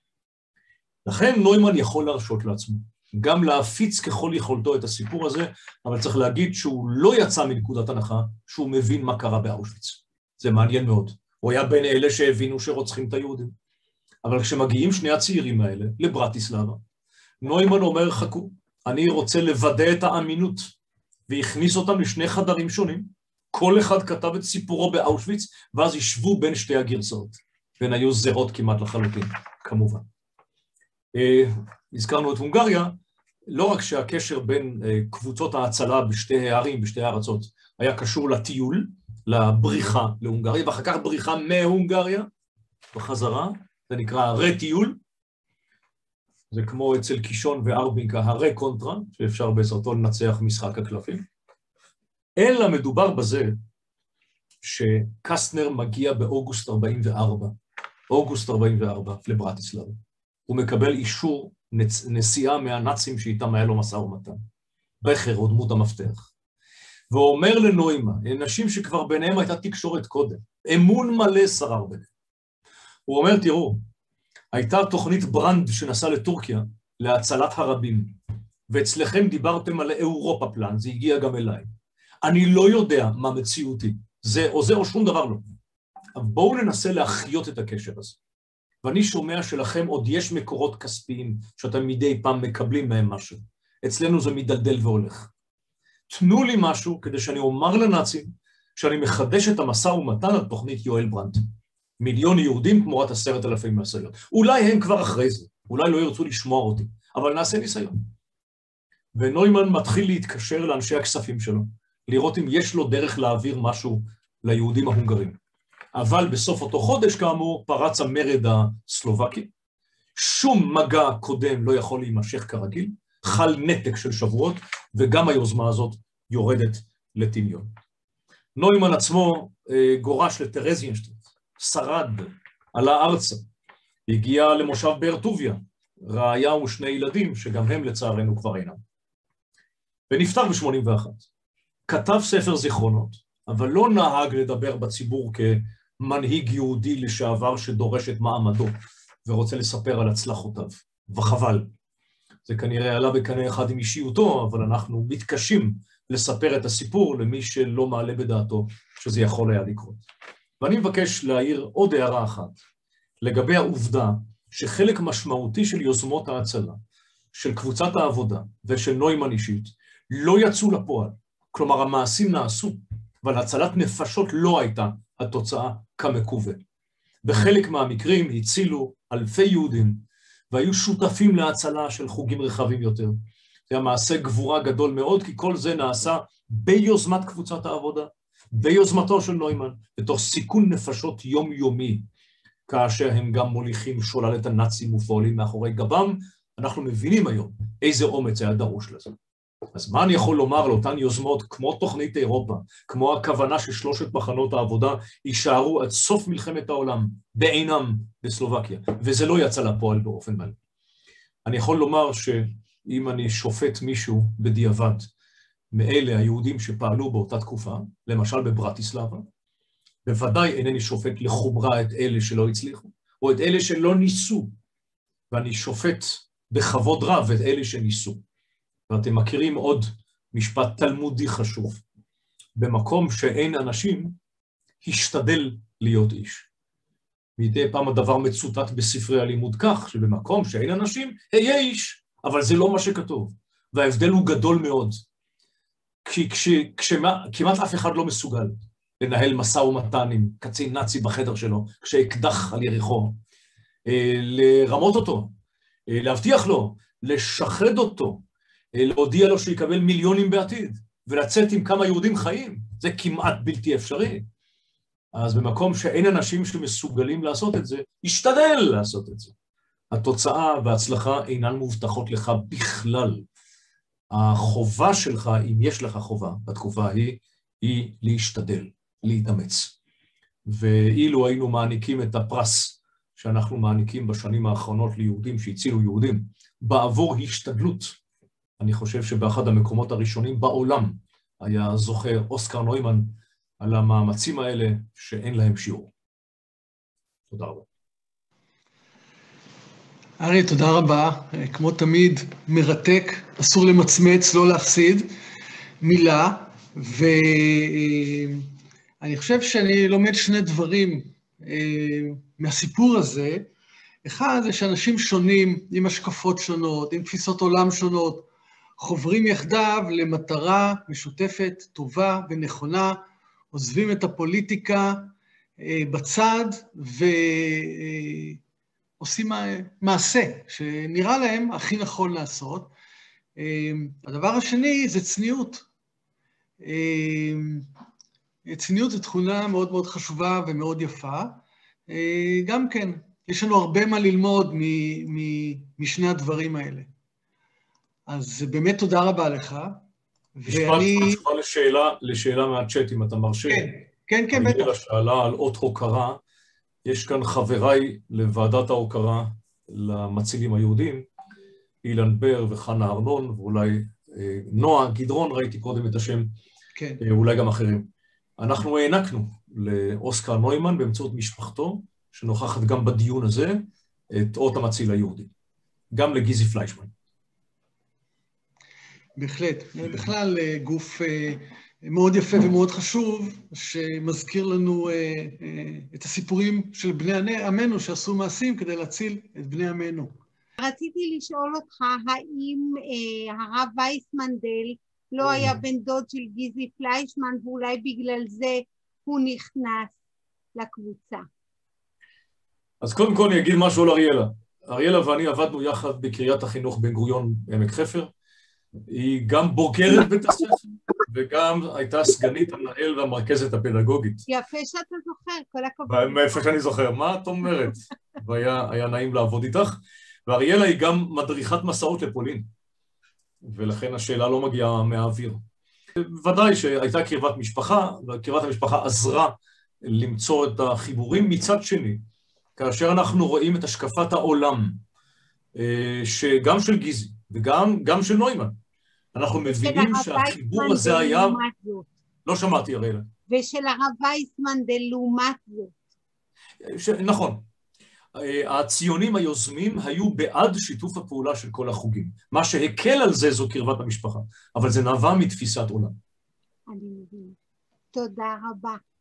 לכן נוימן יכול להרשות לעצמו, גם להפיץ ככל יכולתו את הסיפור הזה, אבל צריך להגיד שהוא לא יצא מנקודת הנחה, שהוא מבין מה קרה באושוויץ. זה מעניין מאוד. הוא היה בין אלה שהבינו שרוצחים את היהודים. אבל כשמגיעים שני הצעירים האלה לברטיסלבה, נוימן אומר, חכו, אני רוצה לוודא את האמינות, והכניס אותם לשני חדרים שונים, כל אחד כתב את סיפורו באושוויץ, ואז ישבו בין שתי הגרסאות, והן היו זהות כמעט לחלוטין, כמובן. הזכרנו את הונגריה, לא רק שהקשר בין קבוצות ההצלה בשתי הערים, בשתי הארצות, היה קשור לטיול, לבריחה להונגריה, ואחר כך בריחה מהונגריה, בחזרה, זה נקרא רטיול, זה כמו אצל קישון וארבינקה, הרי קונטרה, שאפשר בעזרתו לנצח משחק הקלפים, אלא מדובר בזה שקסטנר מגיע באוגוסט 44, לברטיסלבה. הוא מקבל אישור נסיעה מהנאצים שאיתם היה לו משא ומתן. בכר הוא דמות המפתח. והוא אומר לנוימן, אנשים שכבר ביניהם הייתה תקשורת קודם, אמון מלא שרר ביניהם. הוא אומר, תראו, הייתה תוכנית ברנד שנסעה לטורקיה להצלת הרבים, ואצלכם דיברתם על אירופה פלן, זה הגיע גם אליי. אני לא יודע מה מציאותי, זה או שום דבר לא. אבל בואו ננסה להחיות את הקשר הזה. ואני שומע שלכם עוד יש מקורות כספיים שאתם מדי פעם מקבלים מהם משהו. אצלנו זה מדלדל והולך. תנו לי משהו כדי שאני אומר לנאצים שאני מחדש את המשא ומתן על תוכנית יואל ברנד. 1,000,000 יהודים תמורת 10,000 משאיות. אולי הם כבר אחרי זה, אולי לא ירצו לשמוע אותי, אבל נעשה ניסיון. ונוימן מתחיל להתקשר לאנשי הכספים שלו, לראות אם יש לו דרך להעביר משהו ליהודים ההונגרים. אבל בסוף אותו חודש, כאמור, פרץ המרד הסלובקי, שום מגע קודם לא יכול להימשך כרגיל, חל נתק של שבועות, וגם היוזמה הזאת יורדת לטמיון. נוימן עצמו גורש לטרזיינשטט, שרד, עלה ארצה, הגיע למושב באר טוביה, רעיה ושני ילדים, שגם הם לצערנו כבר אינם. ונפטר ב-81. כתב ספר זיכרונות, אבל לא נהג לדבר בציבור כמנהיג יהודי לשעבר שדורש את מעמדו, ורוצה לספר על הצלחותיו, וחבל. זה כנראה עלה בקנה אחד עם אישיותו, אבל אנחנו מתקשים לספר את הסיפור למי שלא מעלה בדעתו שזה יכול היה לקרות. ואני מבקש להעיר עוד הערה אחת, לגבי העובדה שחלק משמעותי של יוזמות ההצלה, של קבוצת העבודה ושל נוימן אישית, לא יצאו לפועל. כלומר, המעשים נעשו, אבל הצלת נפשות לא הייתה התוצאה כמקווה. בחלק מהמקרים הצילו אלפי יהודים, והיו שותפים להצלה של חוגים רחבים יותר. זה היה מעשה גבורה גדול מאוד, כי כל זה נעשה ביוזמת קבוצת העבודה, ביוזמתו של נוימן, בתוך סיכון נפשות יומיומי, כאשר הם גם מוליכים שולל את הנאצים ופועלים מאחורי גבם, אנחנו מבינים היום איזה אומץ היה דרוש לזה. אז מה אני יכול לומר לאותן יוזמות, כמו תוכנית אירופה, כמו הכוונה ששלושת מחנות העבודה יישארו עד סוף מלחמת העולם, בעינם בסלובקיה, וזה לא יצא לפועל באופן מלא. אני יכול לומר שאם אני שופט מישהו בדיעבד, מאלה היהודים שפעלו באותה תקופה, למשל בברטיסלבה, בוודאי אינני שופט לחומרה את אלה שלא הצליחו, או את אלה שלא ניסו, ואני שופט בכבוד רב את אלה שניסו. ואתם מכירים עוד משפט תלמודי חשוב, במקום שאין אנשים, השתדל להיות איש. מדי פעם הדבר מצוטט בספרי הלימוד כך, שבמקום שאין אנשים, היה איש, אבל זה לא מה שכתוב, וההבדל הוא גדול מאוד. כמעט אף אחד לא מסוגל לנהל משא ומתן עם קצין נאצי בחדר שלו, כשאקדח על יריחו, לרמות אותו, להבטיח לו, לשחד אותו, להודיע לו שיקבל מיליונים בעתיד, ולצאת עם כמה יהודים חיים, זה כמעט בלתי אפשרי. אז במקום שאין אנשים שמסוגלים לעשות את זה, ישתדל לעשות את זה. התוצאה וההצלחה אינן מובטחות לך בכלל. החובה שלך, אם יש לך חובה בתקופה היא להשתדל, להתאמץ. ואילו היינו מעניקים את הפרס שאנחנו מעניקים בשנים האחרונות ליהודים שהצילו יהודים, בעבור השתדלות, אני חושב שבאחד המקומות הראשונים בעולם היה זוכה אוסקר נוימן על המאמצים האלה שאין להם שיעור. תודה רבה. אריה, תודה רבה. כמו תמיד, מרתק, אסור למצמץ, לא להפסיד מילה, ואני חושב שאני לומד שני דברים מהסיפור הזה. אחד זה שאנשים שונים, עם השקפות שונות, עם תפיסות עולם שונות, חוברים יחדיו למטרה משותפת, טובה ונכונה, עוזבים את הפוליטיקה בצד ועושים מעשה שנראה להם הכי נכון לעשות. הדבר השני זה צניעות. צניעות זו תכונה מאוד מאוד חשובה ומאוד יפה. גם כן, יש לנו הרבה מה ללמוד משני הדברים האלה. אז באמת תודה רבה לך. משפט תשובה לשאלה מהצ'אט, אם אתה מרשה. כן, בטח. אני שאלה על אות הוקרה. יש כאן חבריי לוועדת ההוקרה למצילים היהודים, אילן בר וחנה ארנון, ואולי נועה גדרון, ראיתי קודם את השם, כן. אולי גם אחרים. אנחנו הענקנו לאוסקר נוימן באמצעות משפחתו, שנוכחת גם בדיון הזה, את אות המציל היהודי. גם לגיזי פליישמן. בהחלט. בכלל גוף מאוד יפה ומאוד חשוב, שמזכיר לנו את הסיפורים של בני עמנו שעשו מעשים כדי להציל את בני עמנו. רציתי לשאול אותך, האם הרב וייסמנדל לא היה בן דוד של גיזי פליישמן, ואולי בגלל זה הוא נכנס לקבוצה? אז קודם כל אני אגיד משהו על אריאלה. אריאלה ואני עבדנו יחד בקריית החינוך בן גוריון בעמק חפר. היא גם בוגרת בית הספר, וגם הייתה סגנית המנהל והמרכזת הפדגוגית. יפה שאתה זוכר, כל הכבוד. מאיפה שאני זוכר, מה את אומרת? והיה נעים לעבוד איתך. ואריאלה היא גם מדריכת מסעות לפולין, ולכן השאלה לא מגיעה מהאוויר. ודאי שהייתה קרבת משפחה, וקרבת המשפחה עזרה למצוא את החיבורים. מצד שני, כאשר אנחנו רואים את השקפת העולם, שגם של גיזי וגם של נוימן, אנחנו מבינים שהחיבור הזה היה... לא שמעתי, אריאלה. ושל הרב וייסמנדל לעומת זאת. נכון. הציונים היוזמים היו בעד שיתוף הפעולה של כל החוגים. מה שהקל על זה זו קרבת המשפחה, אבל זה נבע מתפיסת עולם. אני מבין. תודה רבה.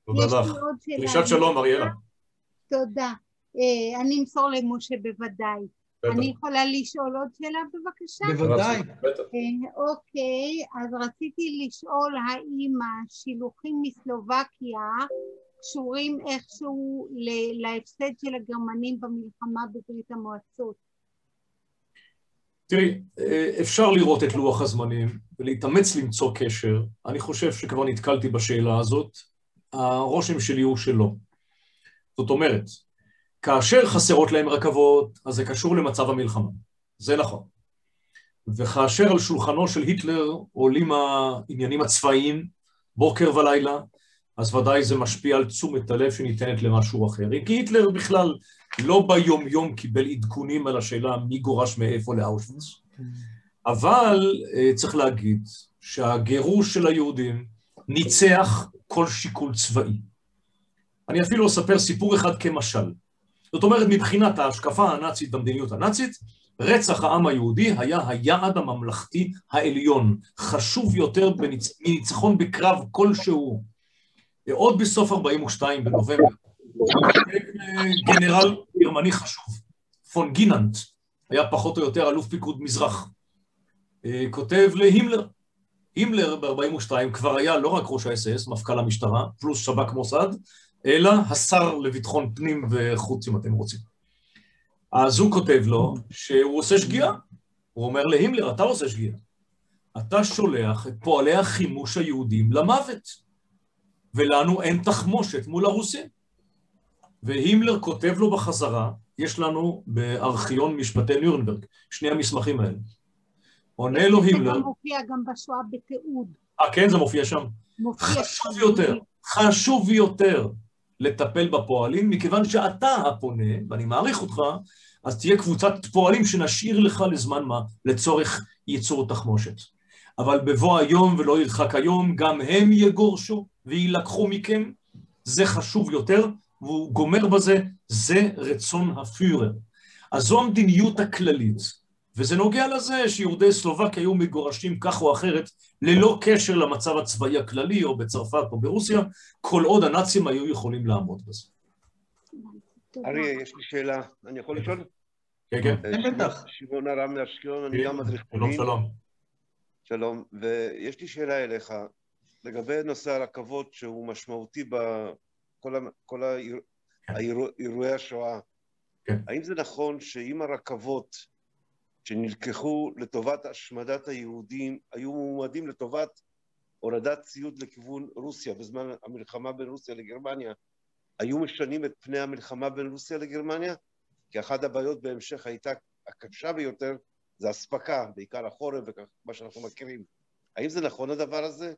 תודה לך. דרישת שלום, אריאלה. תודה. אני אמסור למשה בוודאי. אני יכולה לשאול עוד שאלה בבקשה? בוודאי. אוקיי, אז רציתי לשאול האם השילוחים מסלובקיה קשורים איכשהו להפסד של הגרמנים במלחמה בברית המועצות? תראי, אפשר לראות את לוח הזמנים ולהתאמץ למצוא קשר. אני חושב שכבר נתקלתי בשאלה הזאת. הרושם שלי הוא שלא. זאת אומרת, כאשר חסרות להם רכבות, אז זה קשור למצב המלחמה. זה נכון. וכאשר על שולחנו של היטלר עולים העניינים הצבאיים, בוקר ולילה, אז ודאי זה משפיע על תשומת הלב שניתנת למשהו אחר. כי היטלר בכלל לא ביום יום קיבל עדכונים על השאלה מי גורש מאיפה לאושוויץ, אבל צריך להגיד שהגירוש של היהודים ניצח כל שיקול צבאי. אני אפילו אספר סיפור אחד כמשל. זאת אומרת, מבחינת ההשקפה הנאצית במדיניות הנאצית, רצח העם היהודי היה היעד הממלכתי העליון, חשוב יותר מניצחון בקרב כלשהו. עוד בסוף 42 בנובמבר, גנרל גרמני חשוב, פון גיננט, היה פחות או יותר אלוף פיקוד מזרח, כותב להימלר. הימלר ב-42 כבר היה לא רק ראש ה-SS, מפכ"ל המשטרה, פלוס שב"כ מוסד, אלא השר לביטחון פנים וחוץ, אם אתם רוצים. אז הוא כותב לו שהוא עושה שגיאה. הוא אומר להימלר, אתה עושה שגיאה. אתה שולח את פועלי החימוש היהודים למוות, ולנו אין תחמושת מול הרוסים. והימלר כותב לו בחזרה, יש לנו בארכיון משפטי נירנברג, שני המסמכים האלה. עונה לו הימלר... זה מופיע גם בשואה בתיעוד. כן, זה מופיע שם. חשוב יותר לטפל בפועלים, מכיוון שאתה הפונה, ואני מעריך אותך, אז תהיה קבוצת פועלים שנשאיר לך לזמן מה, לצורך ייצור תחמושת. אבל בבוא היום ולא ירחק היום, גם הם יגורשו וילקחו מכם, זה חשוב יותר, והוא גומר בזה, זה רצון הפיורר. אז זו המדיניות הכללית, וזה נוגע לזה שיהודי סלובקיה היו מגורשים כך או אחרת, ללא קשר למצב הצבאי הכללי, או בצרפת או ברוסיה, כל עוד הנאצים היו יכולים לעמוד בזה. אריה, יש לי שאלה, אני יכול לשאול? כן, כן. שמעון הרם מאשקלון, אני גם מדריך פנים. שלום. שלום, ויש לי שאלה אליך, לגבי נושא הרכבות שהוא משמעותי בכל אירועי השואה. כן. האם זה נכון שאם הרכבות שנלקחו לטובת השמדת היהודים, היו מועמדים לטובת הורדת ציוד לכיוון רוסיה, בזמן המלחמה בין רוסיה לגרמניה, היו משנים את פני המלחמה בין רוסיה לגרמניה? כי אחת הבעיות בהמשך הייתה הקשה ביותר, זה הספקה, בעיקר החורף ומה שאנחנו מכירים. האם זה נכון הדבר הזה?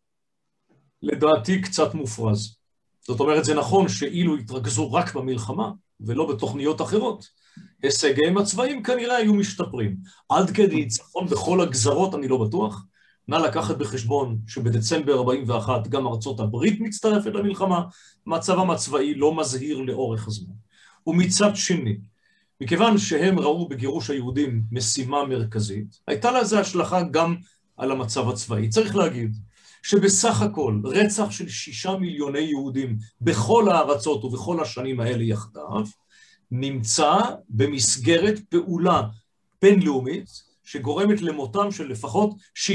לדעתי קצת מופרז. זאת אומרת, זה נכון שאילו התרכזו רק במלחמה, ולא בתוכניות אחרות, הישגיהם הצבאיים כנראה היו משתפרים. עד כדי ניצחון בכל הגזרות, אני לא בטוח. נא לקחת בחשבון שבדצמבר 41 גם ארצות הברית מצטרפת למלחמה, מצבם הצבאי לא מזהיר לאורך הזמן. ומצד שני, מכיוון שהם ראו בגירוש היהודים משימה מרכזית, הייתה לזה השלכה גם על המצב הצבאי. צריך להגיד שבסך הכל רצח של 6 מיליוני יהודים בכל הארצות ובכל השנים האלה יחדיו, נמצא במסגרת פעולה בינלאומית שגורמת למותם של לפחות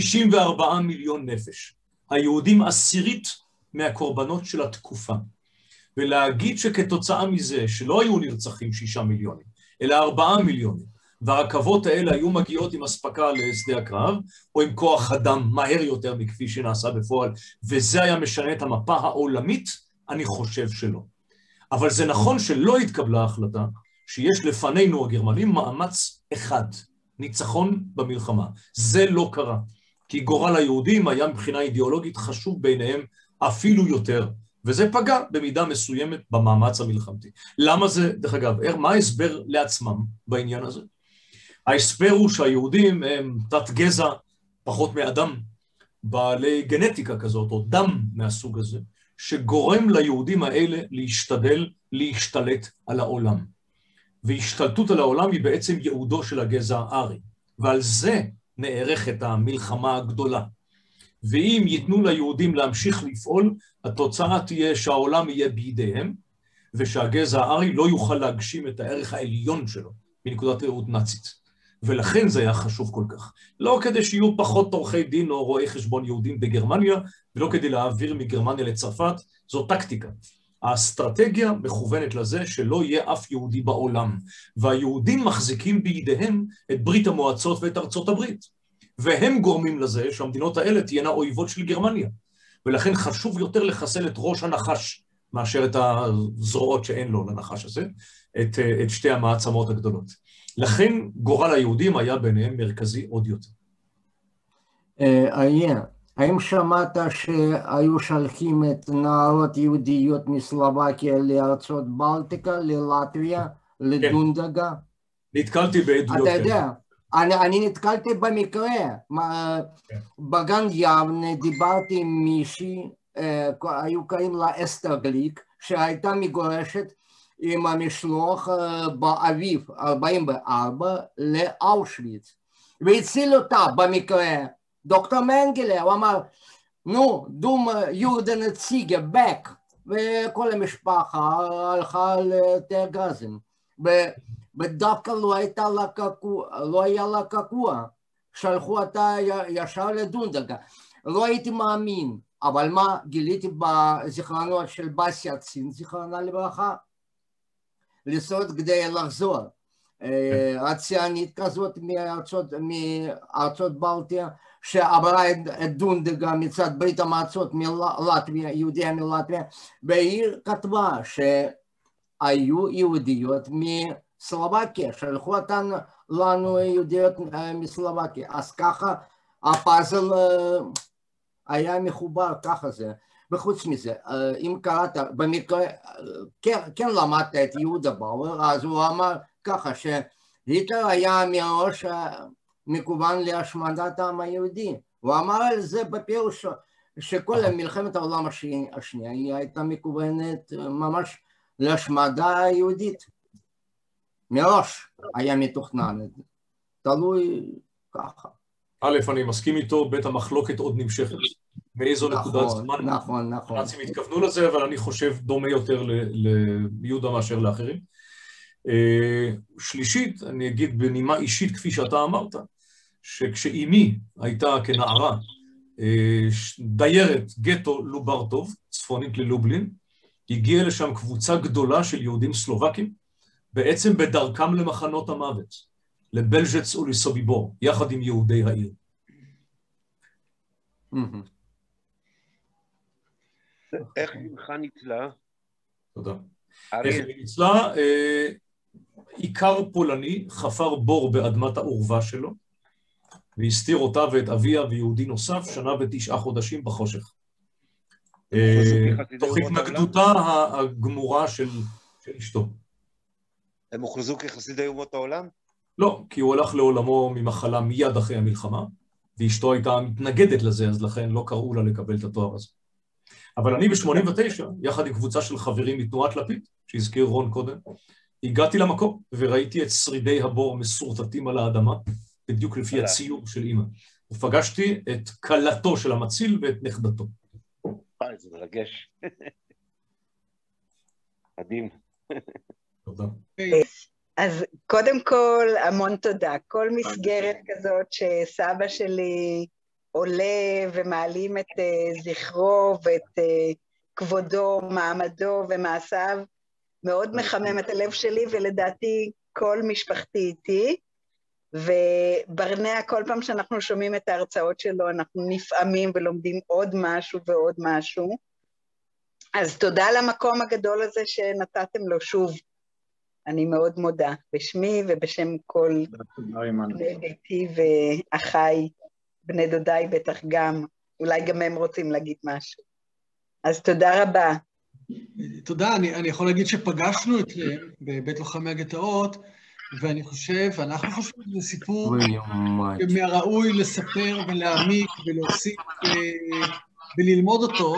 64 מיליון נפש. היהודים 10% מהקורבנות של התקופה. ולהגיד שכתוצאה מזה שלא היו נרצחים 6 מיליונים, אלא 4 מיליונים, והרכבות האלה היו מגיעות עם הספקה לשדה הקרב, או עם כוח אדם מהר יותר מכפי שנעשה בפועל, וזה היה משנה את המפה העולמית, אני חושב שלא. אבל זה נכון שלא התקבלה החלטה שיש לפנינו הגרמנים מאמץ אחד, ניצחון במלחמה. זה לא קרה, כי גורל היהודים היה מבחינה אידיאולוגית חשוב ביניהם אפילו יותר, וזה פגע במידה מסוימת במאמץ המלחמתי. למה זה, דרך אגב, מה ההסבר לעצמם בעניין הזה? ההסבר הוא שהיהודים הם תת גזע פחות מאדם, בעלי גנטיקה כזאת, או דם מהסוג הזה, שגורם ליהודים האלה להשתדל להשתלט על העולם. והשתלטות על העולם היא בעצם ייעודו של הגזע הארי, ועל זה נערכת המלחמה הגדולה. ואם ייתנו ליהודים להמשיך לפעול, התוצאה תהיה שהעולם יהיה בידיהם, ושהגזע הארי לא יוכל להגשים את הערך העליון שלו, מנקודת ראות נאצית. ולכן זה היה חשוב כל כך. לא כדי שיהיו פחות עורכי דין או רואי חשבון יהודים בגרמניה, ולא כדי להעביר מגרמניה לצרפת, זו טקטיקה. האסטרטגיה מכוונת לזה שלא יהיה אף יהודי בעולם, והיהודים מחזיקים בידיהם את ברית המועצות ואת ארצות הברית, והם גורמים לזה שהמדינות האלה תהיינה אויבות של גרמניה, ולכן חשוב יותר לחסל את ראש הנחש, מאשר את הזרועות שאין לו לנחש הזה, את שתי המעצמות הגדולות. לכן גורל היהודים היה ביניהם מרכזי עוד יותר. האם שמעת שהיו שלחים את נערות יהודיות מסלובקיה לארצות בלטיקה, ללטביה, לדונדגה? נתקלתי בעדויות. אתה יודע, אני נתקלתי במקרה, בגן יבנה דיברתי עם מישהי, היו קוראים לה אסתר גליק, שהייתה מגורשת עם המשלוח באביב 44 לאושוויץ, והציל אותה במקרה. דוקטור מנגלה, הוא אמר, נו, דום יהודה נציגה, בק, וכל המשפחה הלכה לתא גזים, ודווקא לא היה לה קעקוע, שלחו אותה ישר לדונדגה, לא הייתי מאמין, אבל מה גיליתי בזיכרונות של בסיה צין, זיכרונה לברכה, לסוד כדי לחזור, הציונית כזאת מארצות בלטיה, שעברה את דונדגה מצד ברית המועצות מלטביה, יהודיה מלטביה, והיא כתבה שהיו יהודיות מסלובקיה, שלחו אותן לנו יהודיות מסלובקיה, אז ככה הפאזל היה מחובר, ככה זה. וחוץ מזה, אם קראת, במקרה, כן למדת את יהודה באואר, אז הוא אמר ככה, שהיטלר היה מראש מכוון להשמדת העם היהודי. הוא אמר על זה בפירוש שכל מלחמת העולם השנייה היא הייתה מכוונת ממש להשמדה היהודית. מראש היה מתוכנן, תלוי ככה. א', אני מסכים איתו, בית המחלוקת עוד נמשכת. מאיזו נקודת זמן. נכון. הנאצים התכוונו לזה, אבל אני חושב דומה יותר ליהודה מאשר לאחרים. שלישית, אני אגיד בנימה אישית כפי שאתה אמרת, שכשאימי הייתה כנערה דיירת גטו לוברטוב, צפונית ללובלין, הגיעה לשם קבוצה גדולה של יהודים סלובקים, בעצם בדרכם למחנות המוות, לבלז'ץ ולסוביבור, יחד עם יהודי העיר. איך ממך נתלה? תודה. איך נתלה, עיקר פולני חפר בור באדמת העורבה שלו, והסתיר אותה ואת אביה ויהודי נוסף 1 ו9 חודשים בחושך. תוך התנגדותה הגמורה של אשתו. הם הוכרזו כחסידי אומות העולם? לא, כי הוא הלך לעולמו ממחלה מיד אחרי המלחמה, ואשתו הייתה מתנגדת לזה, אז לכן לא קראו לה לקבל את התואר הזה. אבל אני ב-89, יחד עם קבוצה של חברים מתנועת לפיד, שהזכיר רון קודם, הגעתי למקום וראיתי את שרידי הבור מסורטטים על האדמה, בדיוק לפי הציור של אמא. ופגשתי את קלתו של המציל ואת נכדתו. זה מרגש. מדהים. תודה. אז קודם כל, המון תודה. כל מסגרת כזאת שסבא שלי עולה ומעלים את זכרו ואת כבודו, מעמדו ומעשיו, מאוד מחמם את הלב שלי, ולדעתי כל משפחתי איתי, וברנע, כל פעם שאנחנו שומעים את ההרצאות שלו, אנחנו נפעמים ולומדים עוד משהו ועוד משהו. אז תודה על המקום הגדול הזה שנתתם לו שוב. אני מאוד מודה, בשמי ובשם כל בני ביתי ואחיי, בני דודיי בטח גם, אולי גם הם רוצים להגיד משהו. אז תודה רבה. תודה, אני יכול להגיד שפגשנו אתכם בבית לוחמי הגטאות, ואני חושב, אנחנו חושבים שזה סיפור מהראוי לספר ולהעמיק ולהוסיף וללמוד אותו,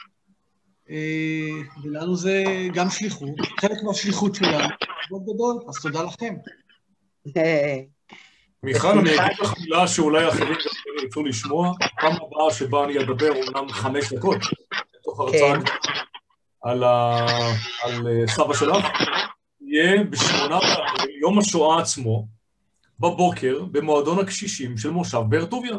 ולנו זה גם שליחות, חלק מהשליחות שלנו, מאוד גדול, אז תודה לכם. מיכל, אני אגיד לך מילה שאולי אחרים גם ירצו לשמוע. פעם הבאה שבה אני אדבר, אומנם 5 דקות, בתוך הרצאה על סבא שלך, יהיה יום השואה עצמו, בבוקר, במועדון הקשישים של מושב באר טוביה.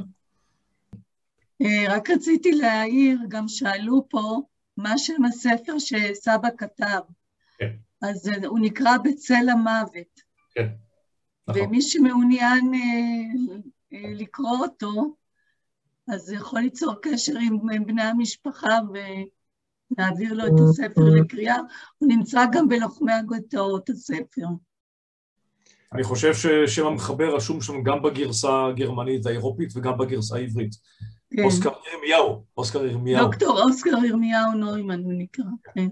רק רציתי להעיר, גם שאלו פה, מה שם הספר שסבא כתב. כן. אז הוא נקרא בצל המוות. כן. נכון. ומי שמעוניין לקרוא אותו, אז יכול ליצור קשר עם בני המשפחה ונעביר לו את הספר לקריאה. הוא נמצא גם בלוחמי הגטאות, הספר. אני חושב ששם המחבר רשום שם גם בגרסה הגרמנית האירופית וגם בגרסה העברית. כן. אוסקר ירמיהו. דוקטור אוסקר ירמיהו נוימן הוא נקרא, כן.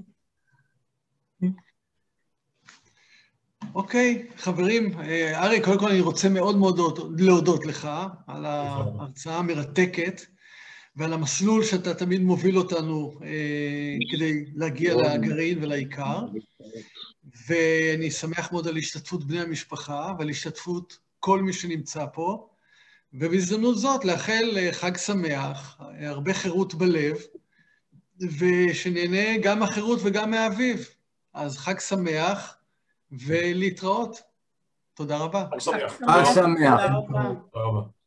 אוקיי, חברים, ארי, קודם כל אני רוצה מאוד מאוד להודות לך על ההרצאה המרתקת ועל המסלול שאתה תמיד מוביל אותנו כדי להגיע לגרעין ולעיקר, ואני שמח מאוד על השתתפות בני המשפחה ועל השתתפות כל מי שנמצא פה, ובהזדמנות זאת לאחל חג שמח, הרבה חירות בלב, ושנהנה גם מהחירות וגם מהאביב. אז חג שמח, ולהתראות. תודה רבה. חג שמח. חג שמח. תודה רבה.